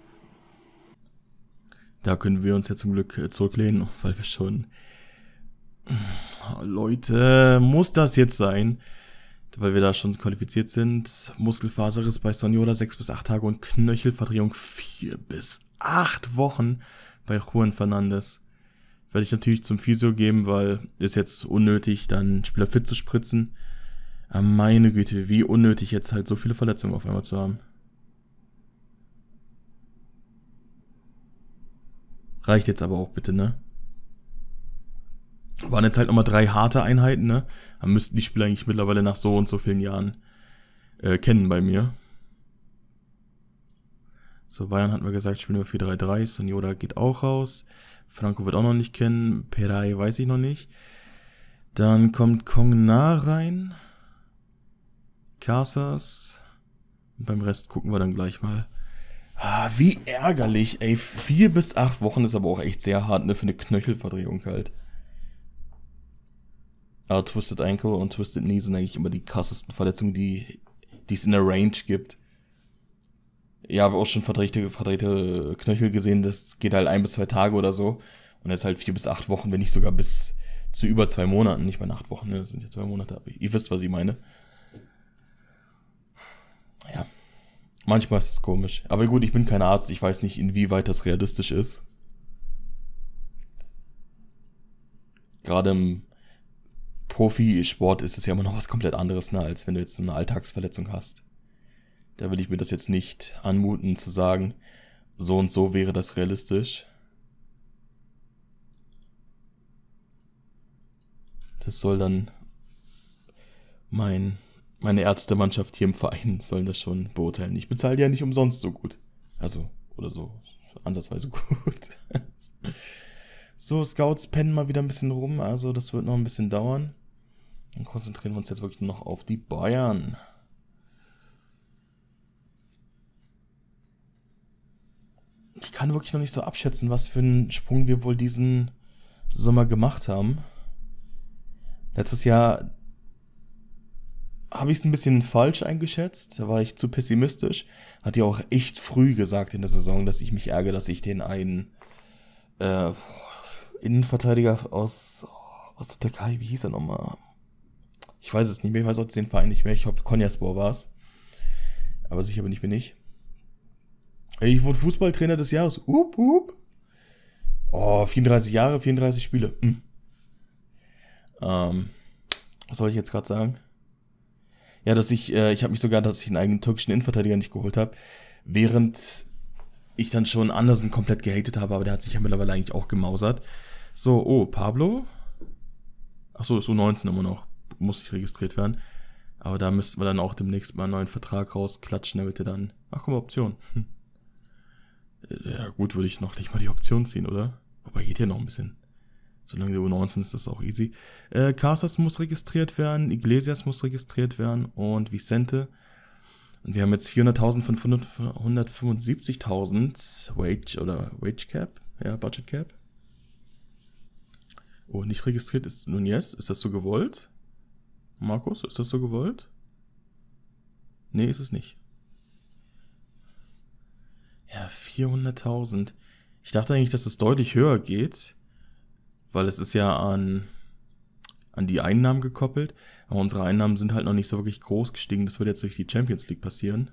Da können wir uns ja zum Glück zurücklehnen, weil wir schon... Leute, muss das jetzt sein? Weil wir da schon qualifiziert sind. Muskelfaserriss bei Soniola 6 bis 8 Tage und Knöchelverdrehung 4 bis 8 Wochen bei Juan Fernandes. Werde ich natürlich zum Physio geben, weil ist jetzt unnötig, dann Spieler fit zu spritzen. Aber meine Güte, wie unnötig jetzt halt so viele Verletzungen auf einmal zu haben. Reicht jetzt aber auch bitte, ne? Waren jetzt halt nochmal 3 harte Einheiten, ne? Dann müssten die Spieler eigentlich mittlerweile nach so und so vielen Jahren kennen bei mir. So, Bayern hatten wir gesagt, spielen wir 4-3-3. Soniola geht auch raus. Franco wird auch noch nicht kennen. Peray weiß ich noch nicht. Dann kommt Kong Na rein. Casas. Und beim Rest gucken wir dann gleich mal. Ah, wie ärgerlich, ey. 4 bis 8 Wochen ist aber auch echt sehr hart, ne? Für eine Knöchelverdrehung halt. Aber Twisted Ankle und Twisted Knee sind eigentlich immer die krassesten Verletzungen, die es in der Range gibt. Ich habe auch schon verdrehte Knöchel gesehen, das geht halt 1 bis 2 Tage oder so. Und jetzt halt 4 bis 8 Wochen, wenn nicht sogar bis zu über 2 Monaten. Nicht mal 8 Wochen, ne? Das sind ja 2 Monate, aber ihr wisst, was ich meine. Ja, manchmal ist es komisch. Aber gut, ich bin kein Arzt, ich weiß nicht, inwieweit das realistisch ist. Gerade im Profisport ist es ja immer noch was komplett anderes, ne, als wenn du jetzt so eine Alltagsverletzung hast. Da will ich mir das jetzt nicht anmuten zu sagen, so und so wäre das realistisch. Das soll dann meine Ärztemannschaft hier im Verein sollen das schon beurteilen. Ich bezahle ja nicht umsonst so gut. Also, oder so ansatzweise gut. So, Scouts pennen mal wieder ein bisschen rum, also das wird noch ein bisschen dauern. Dann konzentrieren wir uns jetzt wirklich noch auf die Bayern. Ich kann wirklich noch nicht so abschätzen, was für einen Sprung wir wohl diesen Sommer gemacht haben. Letztes Jahr habe ich es ein bisschen falsch eingeschätzt. Da war ich zu pessimistisch. Hatte ja auch echt früh gesagt in der Saison, dass ich mich ärgere, dass ich den einen Innenverteidiger aus der Türkei, wie hieß er nochmal? Ich weiß es nicht mehr, ich weiß auch den Verein nicht mehr. Ich glaube, Konyaspor war es. Aber sicher bin ich mir nicht. Ich wurde Fußballtrainer des Jahres. Oh, 34 Jahre, 34 Spiele. Was soll ich jetzt gerade sagen? Ja, dass ich habe mich sogar, dass ich einen eigenen türkischen Innenverteidiger nicht geholt habe, während ich dann schon Andersen komplett gehatet habe, aber der hat sich ja mittlerweile eigentlich auch gemausert. So, oh, Pablo? Achso, ist U19 immer noch. Muss nicht registriert werden. Aber da müssten wir dann auch demnächst mal einen neuen Vertrag rausklatschen, damit er dann... Ach, guck mal, Option. Ja gut, würde ich noch nicht mal die Option ziehen, oder? Wobei geht ja noch ein bisschen. Solange der U19 ist das auch easy. Casas muss registriert werden, Iglesias muss registriert werden und Vicente. Und wir haben jetzt 400.000 von 175.000 Wage Cap. Ja, Budget Cap. Oh, nicht registriert ist Nunez. Ist das so gewollt? Markus, ist das so gewollt? Nee, ist es nicht. Ja, 400.000. Ich dachte eigentlich, dass es deutlich höher geht, weil es ist ja an die Einnahmen gekoppelt. Aber unsere Einnahmen sind halt noch nicht so wirklich groß gestiegen. Das wird jetzt durch die Champions League passieren.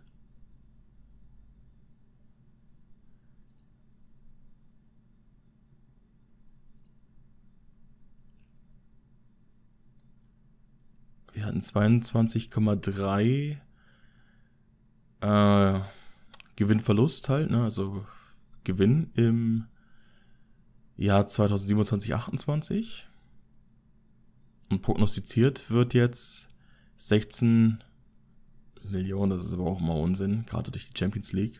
Wir hatten 22,3 Gewinn-Verlust halt, ne? Also Gewinn im Jahr 2027, 28. Und prognostiziert wird jetzt 16 Millionen, das ist aber auch immer Unsinn, gerade durch die Champions League.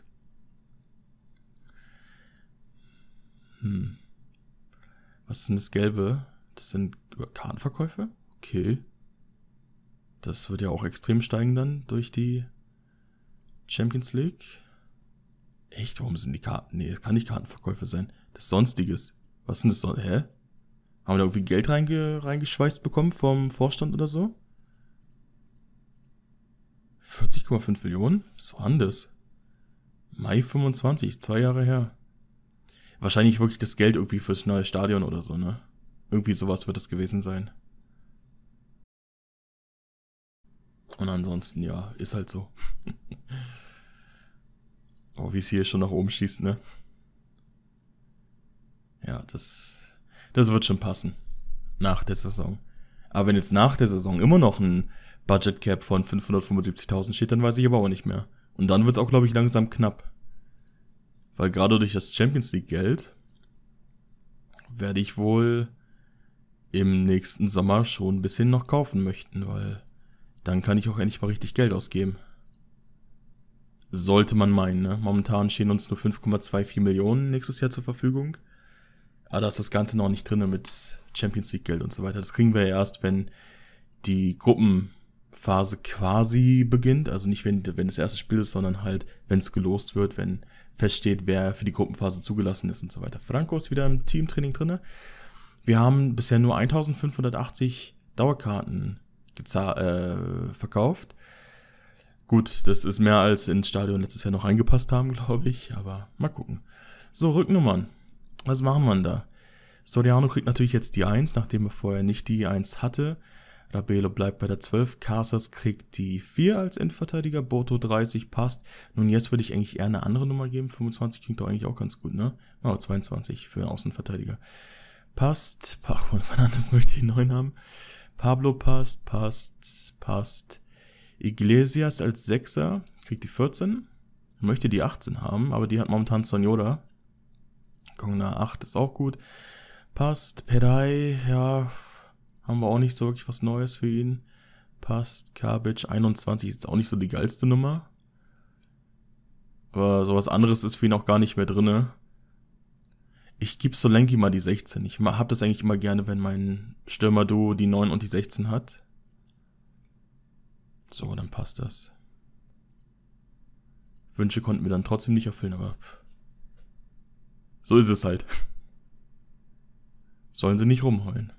Was ist denn das Gelbe? Das sind Kartenverkäufe? Okay. Das wird ja auch extrem steigen dann durch die Champions League. Echt? Warum sind die Karten? Nee, das kann nicht Kartenverkäufe sein. Das ist Sonstiges. Was sind das? Hä? Haben wir da irgendwie Geld reingeschweißt bekommen vom Vorstand oder so? 40,5 Millionen? Was war denn das? Mai 25, 2 Jahre her. Wahrscheinlich wirklich das Geld irgendwie fürs neue Stadion oder so, ne? Irgendwie sowas wird das gewesen sein. Und ansonsten, ja, ist halt so. Oh, wie es hier schon nach oben schießt, ne? Ja, das wird schon passen. Nach der Saison. Aber wenn jetzt nach der Saison immer noch ein Budget Cap von 575.000 steht, dann weiß ich aber auch nicht mehr. Und dann wird es auch, glaube ich, langsam knapp. Weil gerade durch das Champions League Geld werde ich wohl im nächsten Sommer schon ein bisschen noch kaufen möchten, weil dann kann ich auch endlich mal richtig Geld ausgeben. Sollte man meinen, ne? Momentan stehen uns nur 5,24 Millionen nächstes Jahr zur Verfügung. Aber da ist das Ganze noch nicht drin mit Champions League Geld und so weiter. Das kriegen wir ja erst, wenn die Gruppenphase quasi beginnt. Also nicht, wenn das erste Spiel ist, sondern halt, wenn es gelost wird, wenn feststeht, wer für die Gruppenphase zugelassen ist und so weiter. Franco ist wieder im Teamtraining drin. Wir haben bisher nur 1.580 Dauerkarten verkauft. Gut, das ist mehr als ins Stadion letztes Jahr noch reingepasst haben, glaube ich. Aber mal gucken. So, Rücknummern. Was machen wir da? Soriano kriegt natürlich jetzt die 1, nachdem er vorher nicht die 1 hatte. Rabelo bleibt bei der 12. Casas kriegt die 4 als Endverteidiger. Boto 30 passt. Nun, jetzt würde ich eigentlich eher eine andere Nummer geben. 25 klingt doch eigentlich auch ganz gut, ne? Oh, 22 für einen Außenverteidiger. Passt. Ach, Juan Fernandes möchte ich 9 haben. Pablo passt. Iglesias als 6er. Kriegt die 14. Möchte die 18 haben, aber die hat momentan Sonyoda. Kongna 8 ist auch gut. Passt. Peray, ja, haben wir auch nicht so wirklich was Neues für ihn. Passt. Kabic 21 ist jetzt auch nicht so die geilste Nummer. Aber sowas anderes ist für ihn auch gar nicht mehr drinne. Ich gebe Solanke mal die 16. Ich habe das eigentlich immer gerne, wenn mein Stürmer-Duo die 9 und die 16 hat. So, dann passt das. Wünsche konnten wir dann trotzdem nicht erfüllen, aber so ist es halt. Sollen sie nicht rumheulen.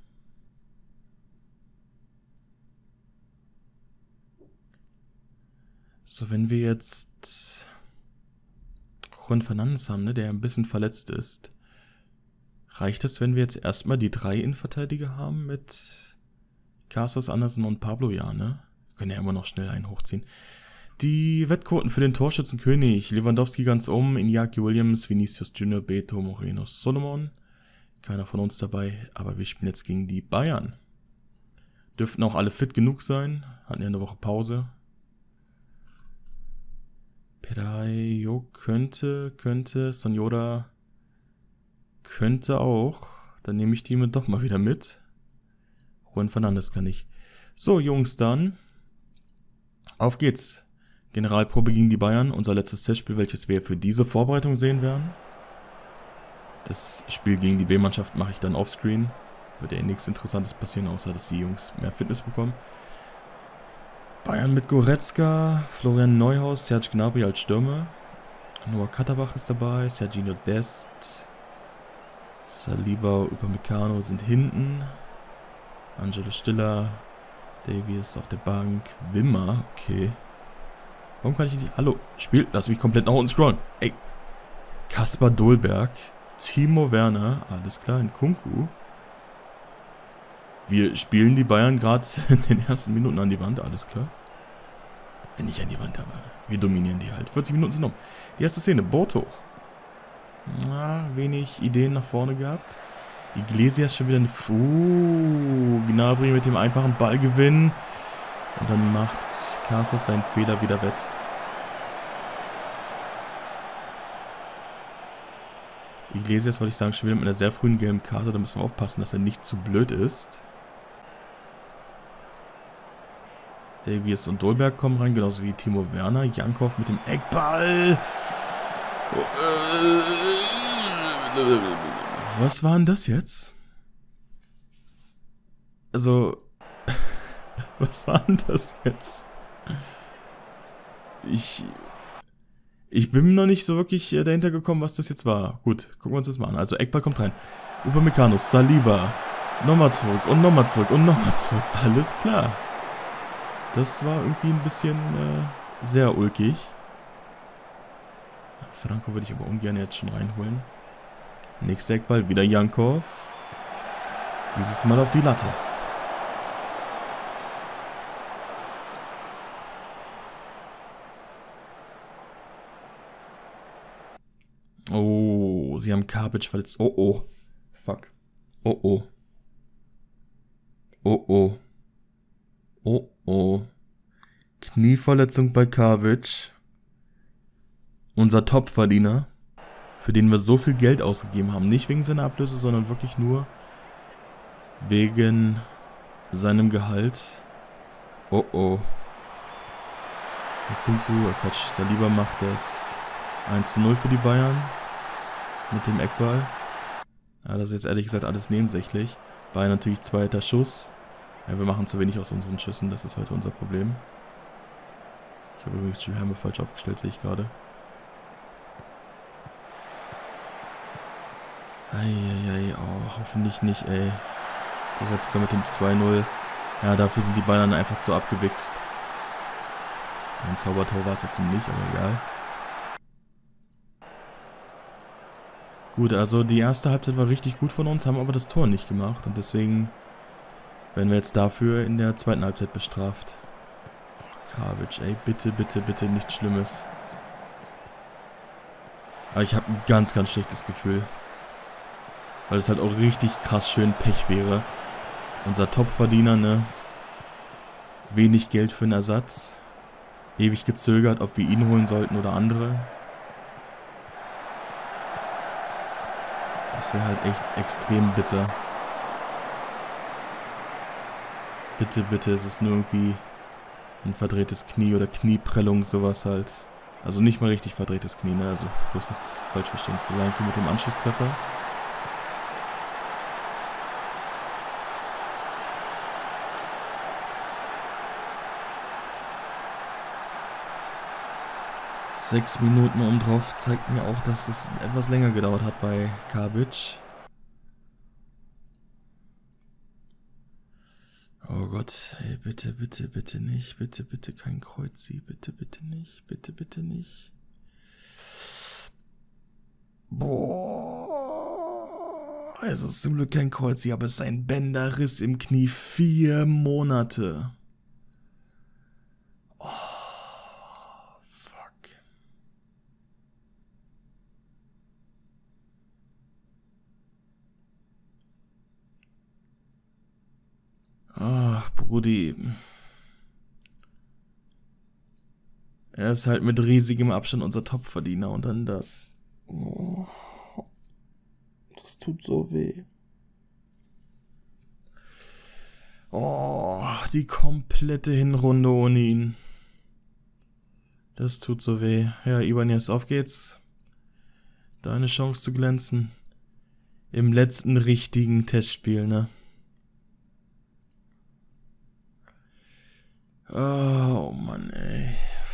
So, wenn wir jetzt Juan Fernandes haben, ne, der ein bisschen verletzt ist, reicht es, wenn wir jetzt erstmal die 3 Innenverteidiger haben mit Casas, Andersen und Pablo, ja, ne? Können ja immer noch schnell einen hochziehen. Die Wettquoten für den Torschützenkönig. Lewandowski ganz Iñaki Williams, Vinicius Junior, Beto, Moreno, Solomon. Keiner von uns dabei, aber wir spielen jetzt gegen die Bayern. Dürften auch alle fit genug sein. Hatten ja eine Woche Pause. Perayo könnte, Sonyoda könnte auch. Dann nehme ich die mit doch mal wieder mit. Juan Fernandes kann ich. So, Jungs, dann auf geht's. Generalprobe gegen die Bayern, unser letztes Testspiel, welches wir für diese Vorbereitung sehen werden. Das Spiel gegen die B-Mannschaft mache ich dann offscreen. Wird ja nichts Interessantes passieren, außer dass die Jungs mehr Fitness bekommen. Bayern mit Goretzka, Florian Neuhaus, Serge Gnabry als Stürmer. Noah Katterbach ist dabei, Serginho Dest, Saliba, Upamecano sind hinten. Angelo Stiller, Davies auf der Bank, Wimmer, okay. Warum kann ich nicht... Hallo, Spiel, lass mich komplett nach unten scrollen. Ey, Kaspar Dolberg, Timo Werner, alles klar, in Kunku. Wir spielen die Bayern gerade in den ersten Minuten an die Wand, alles klar. Nicht an die Wand, aber wir dominieren die halt. 40 Minuten sind um. Die erste Szene, Boto. Wenig Ideen nach vorne gehabt. Iglesias schon wieder eine... Gnabry mit dem einfachen Ballgewinn. Und dann macht Casas seinen Fehler wieder wett. Iglesias, wollte ich sagen, schon wieder mit einer sehr frühen gelben Karte. Da müssen wir aufpassen, dass er nicht zu blöd ist. Davies und Dolberg kommen rein, genauso wie Timo Werner. Jankov mit dem Eckball. Was war denn das jetzt? Also... Was war denn das jetzt? Ich bin noch nicht so wirklich dahinter gekommen, was das jetzt war. Gut, gucken wir uns das mal an. Also Eckball kommt rein. Upamecano, Saliba. Nochmal zurück und nochmal zurück und nochmal zurück. Alles klar. Das war irgendwie ein bisschen sehr ulkig. Franco würde ich aber ungern jetzt schon reinholen. Nächster Eckball, wieder Jankov. Dieses Mal auf die Latte. Oh, sie haben Kabic verletzt. Oh, oh. Fuck. Oh, oh. Oh, oh. Oh, oh. Knieverletzung bei Kabic. Unser Topverdiener, für den wir so viel Geld ausgegeben haben. Nicht wegen seiner Ablöse, sondern wirklich nur wegen seinem Gehalt. Oh, oh. Kunku, Quatsch, Saliba macht das 1:0 für die Bayern. Mit dem Eckball. Ja, das ist jetzt ehrlich gesagt alles nebensächlich. Bayern natürlich zweiter Schuss. Ja, wir machen zu wenig aus unseren Schüssen, das ist heute unser Problem. Ich habe übrigens Jules Herme falsch aufgestellt, sehe ich gerade. Eieiei, oh, hoffentlich nicht, ey. Goretzka mit dem 2:0. Ja, dafür sind die Bayern einfach zu abgewichst. Ein Zaubertor war es jetzt nicht, aber egal. Gut, also die erste Halbzeit war richtig gut von uns, haben aber das Tor nicht gemacht. Und deswegen werden wir jetzt dafür in der zweiten Halbzeit bestraft. Oh, Kabic, ey, bitte, bitte, bitte nichts Schlimmes. Aber ich habe ein ganz, ganz schlechtes Gefühl. Weil es halt auch richtig krass schön Pech wäre. Unser Topverdiener, ne? Wenig Geld für einen Ersatz. Ewig gezögert, ob wir ihn holen sollten oder andere. Das wäre halt echt extrem bitter. Bitte, bitte, es ist nur irgendwie ein verdrehtes Knie oder Knieprellung, sowas halt. Also nicht mal richtig verdrehtes Knie, ne? Also bloß nichts falsch verstehen. Solanke mit dem Anschlusstreffer. Sechs Minuten obendrauf zeigt mir auch, dass es etwas länger gedauert hat bei Kabic. Oh Gott, ey, bitte, bitte, bitte nicht. Bitte, bitte kein Kreuzi. Bitte, bitte nicht. Bitte, bitte nicht. Boah. Es ist zum Glück kein Kreuzi, aber es ist ein Bänderriss im Knie. 4 Monate. Oh, fuck. Ach, Brudi. Er ist halt mit riesigem Abstand unser Topverdiener und dann das. Oh, das tut so weh. Oh, die komplette Hinrunde ohne ihn. Das tut so weh. Ja, Ibanez, auf geht's. Deine Chance zu glänzen. Im letzten richtigen Testspiel, ne? Oh Mann, ey.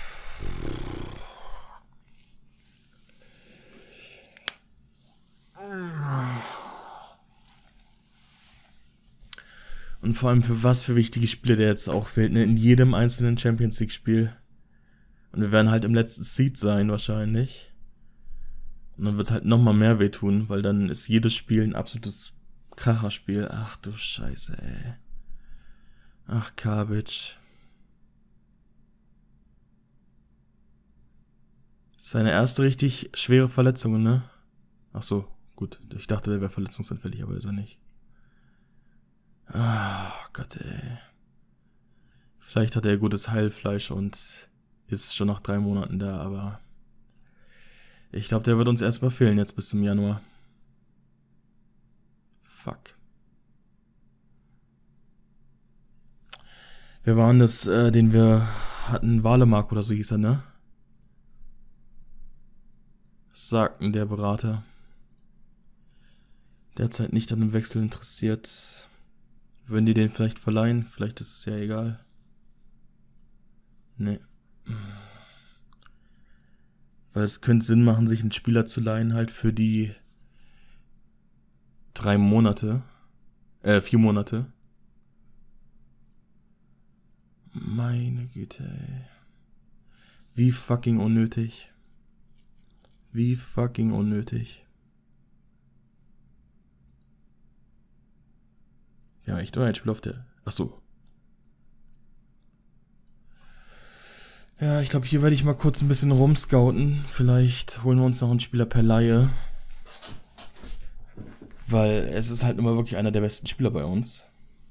Und vor allem für was für wichtige Spiele der jetzt auch fehlt, ne? In jedem einzelnen Champions League Spiel. Und wir werden halt im letzten Seed sein wahrscheinlich. Und dann wird es halt nochmal mehr wehtun, weil dann ist jedes Spiel ein absolutes Kracherspiel. Ach du Scheiße, ey. Ach, Kabic. Seine erste richtig schwere Verletzung, ne? Ach so, gut. Ich dachte, der wäre verletzungsanfällig, aber ist er nicht. Ah, Gott, ey. Vielleicht hat er gutes Heilfleisch und ist schon nach 3 Monaten da, aber ich glaube, der wird uns erstmal fehlen jetzt bis zum Januar. Fuck. Wer war denn das, den wir hatten? Walemark oder so hieß er, ne? Was sagt denn der Berater? Derzeit nicht an dem Wechsel interessiert. Würden die den vielleicht verleihen? Vielleicht ist es ja egal. Nee. Weil es könnte Sinn machen, sich einen Spieler zu leihen, halt für die 3 Monate. 4 Monate. Meine Güte, ey. Wie fucking unnötig. Wie fucking unnötig. Ja, echt, oder? Ein Spiel auf der... Achso. Ja, ich glaube, hier werde ich mal kurz ein bisschen rumscouten. Vielleicht holen wir uns noch einen Spieler per Laie. Weil es ist halt immer wirklich einer der besten Spieler bei uns.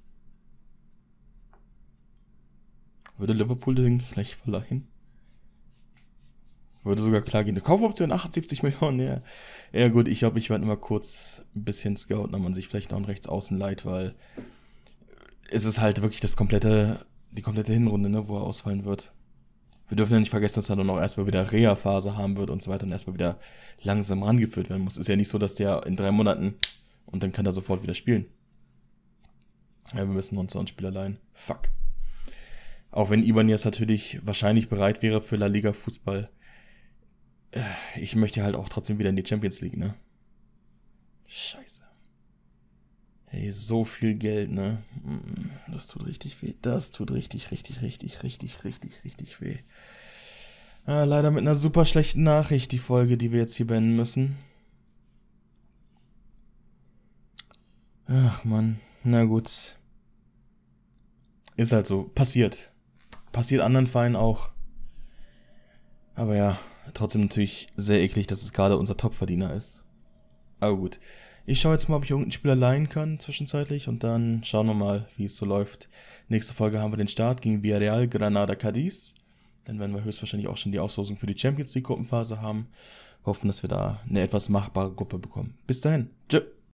Würde Liverpool den gleich verleihen? Würde sogar klar gehen. Eine Kaufoption 78 Millionen, ja. Ja gut, ich glaube, ich werde immer kurz ein bisschen scouten, ob man sich vielleicht noch einen Rechtsaußen leiht, weil es ist halt wirklich die komplette Hinrunde, ne, wo er ausfallen wird. Wir dürfen ja nicht vergessen, dass er dann auch erstmal wieder Reha-Phase haben wird und so weiter und erstmal wieder langsam rangeführt werden muss. Ist ja nicht so, dass der in 3 Monaten und dann kann er sofort wieder spielen. Ja, wir müssen uns noch einen Spieler leihen. Fuck. Auch wenn Ibanez natürlich wahrscheinlich bereit wäre für La Liga Fußball. Ich möchte halt auch trotzdem wieder in die Champions League, ne? Scheiße. Hey, so viel Geld, ne? Das tut richtig weh. Das tut richtig weh. Leider mit einer super schlechten Nachricht, die Folge, die wir jetzt hier beenden müssen. Ach, Mann. Na gut. Ist halt so. Passiert. Passiert anderen Vereinen auch. Aber ja, trotzdem natürlich sehr eklig, dass es gerade unser Topverdiener ist. Aber gut. Ich schaue jetzt mal, ob ich irgendeinen Spieler leihen kann zwischenzeitlich und dann schauen wir mal, wie es so läuft. Nächste Folge haben wir den Start gegen Villarreal, Granada, Cadiz. Dann werden wir höchstwahrscheinlich auch schon die Auslosung für die Champions League Gruppenphase haben. Hoffen, dass wir da eine etwas machbare Gruppe bekommen. Bis dahin. Tschö.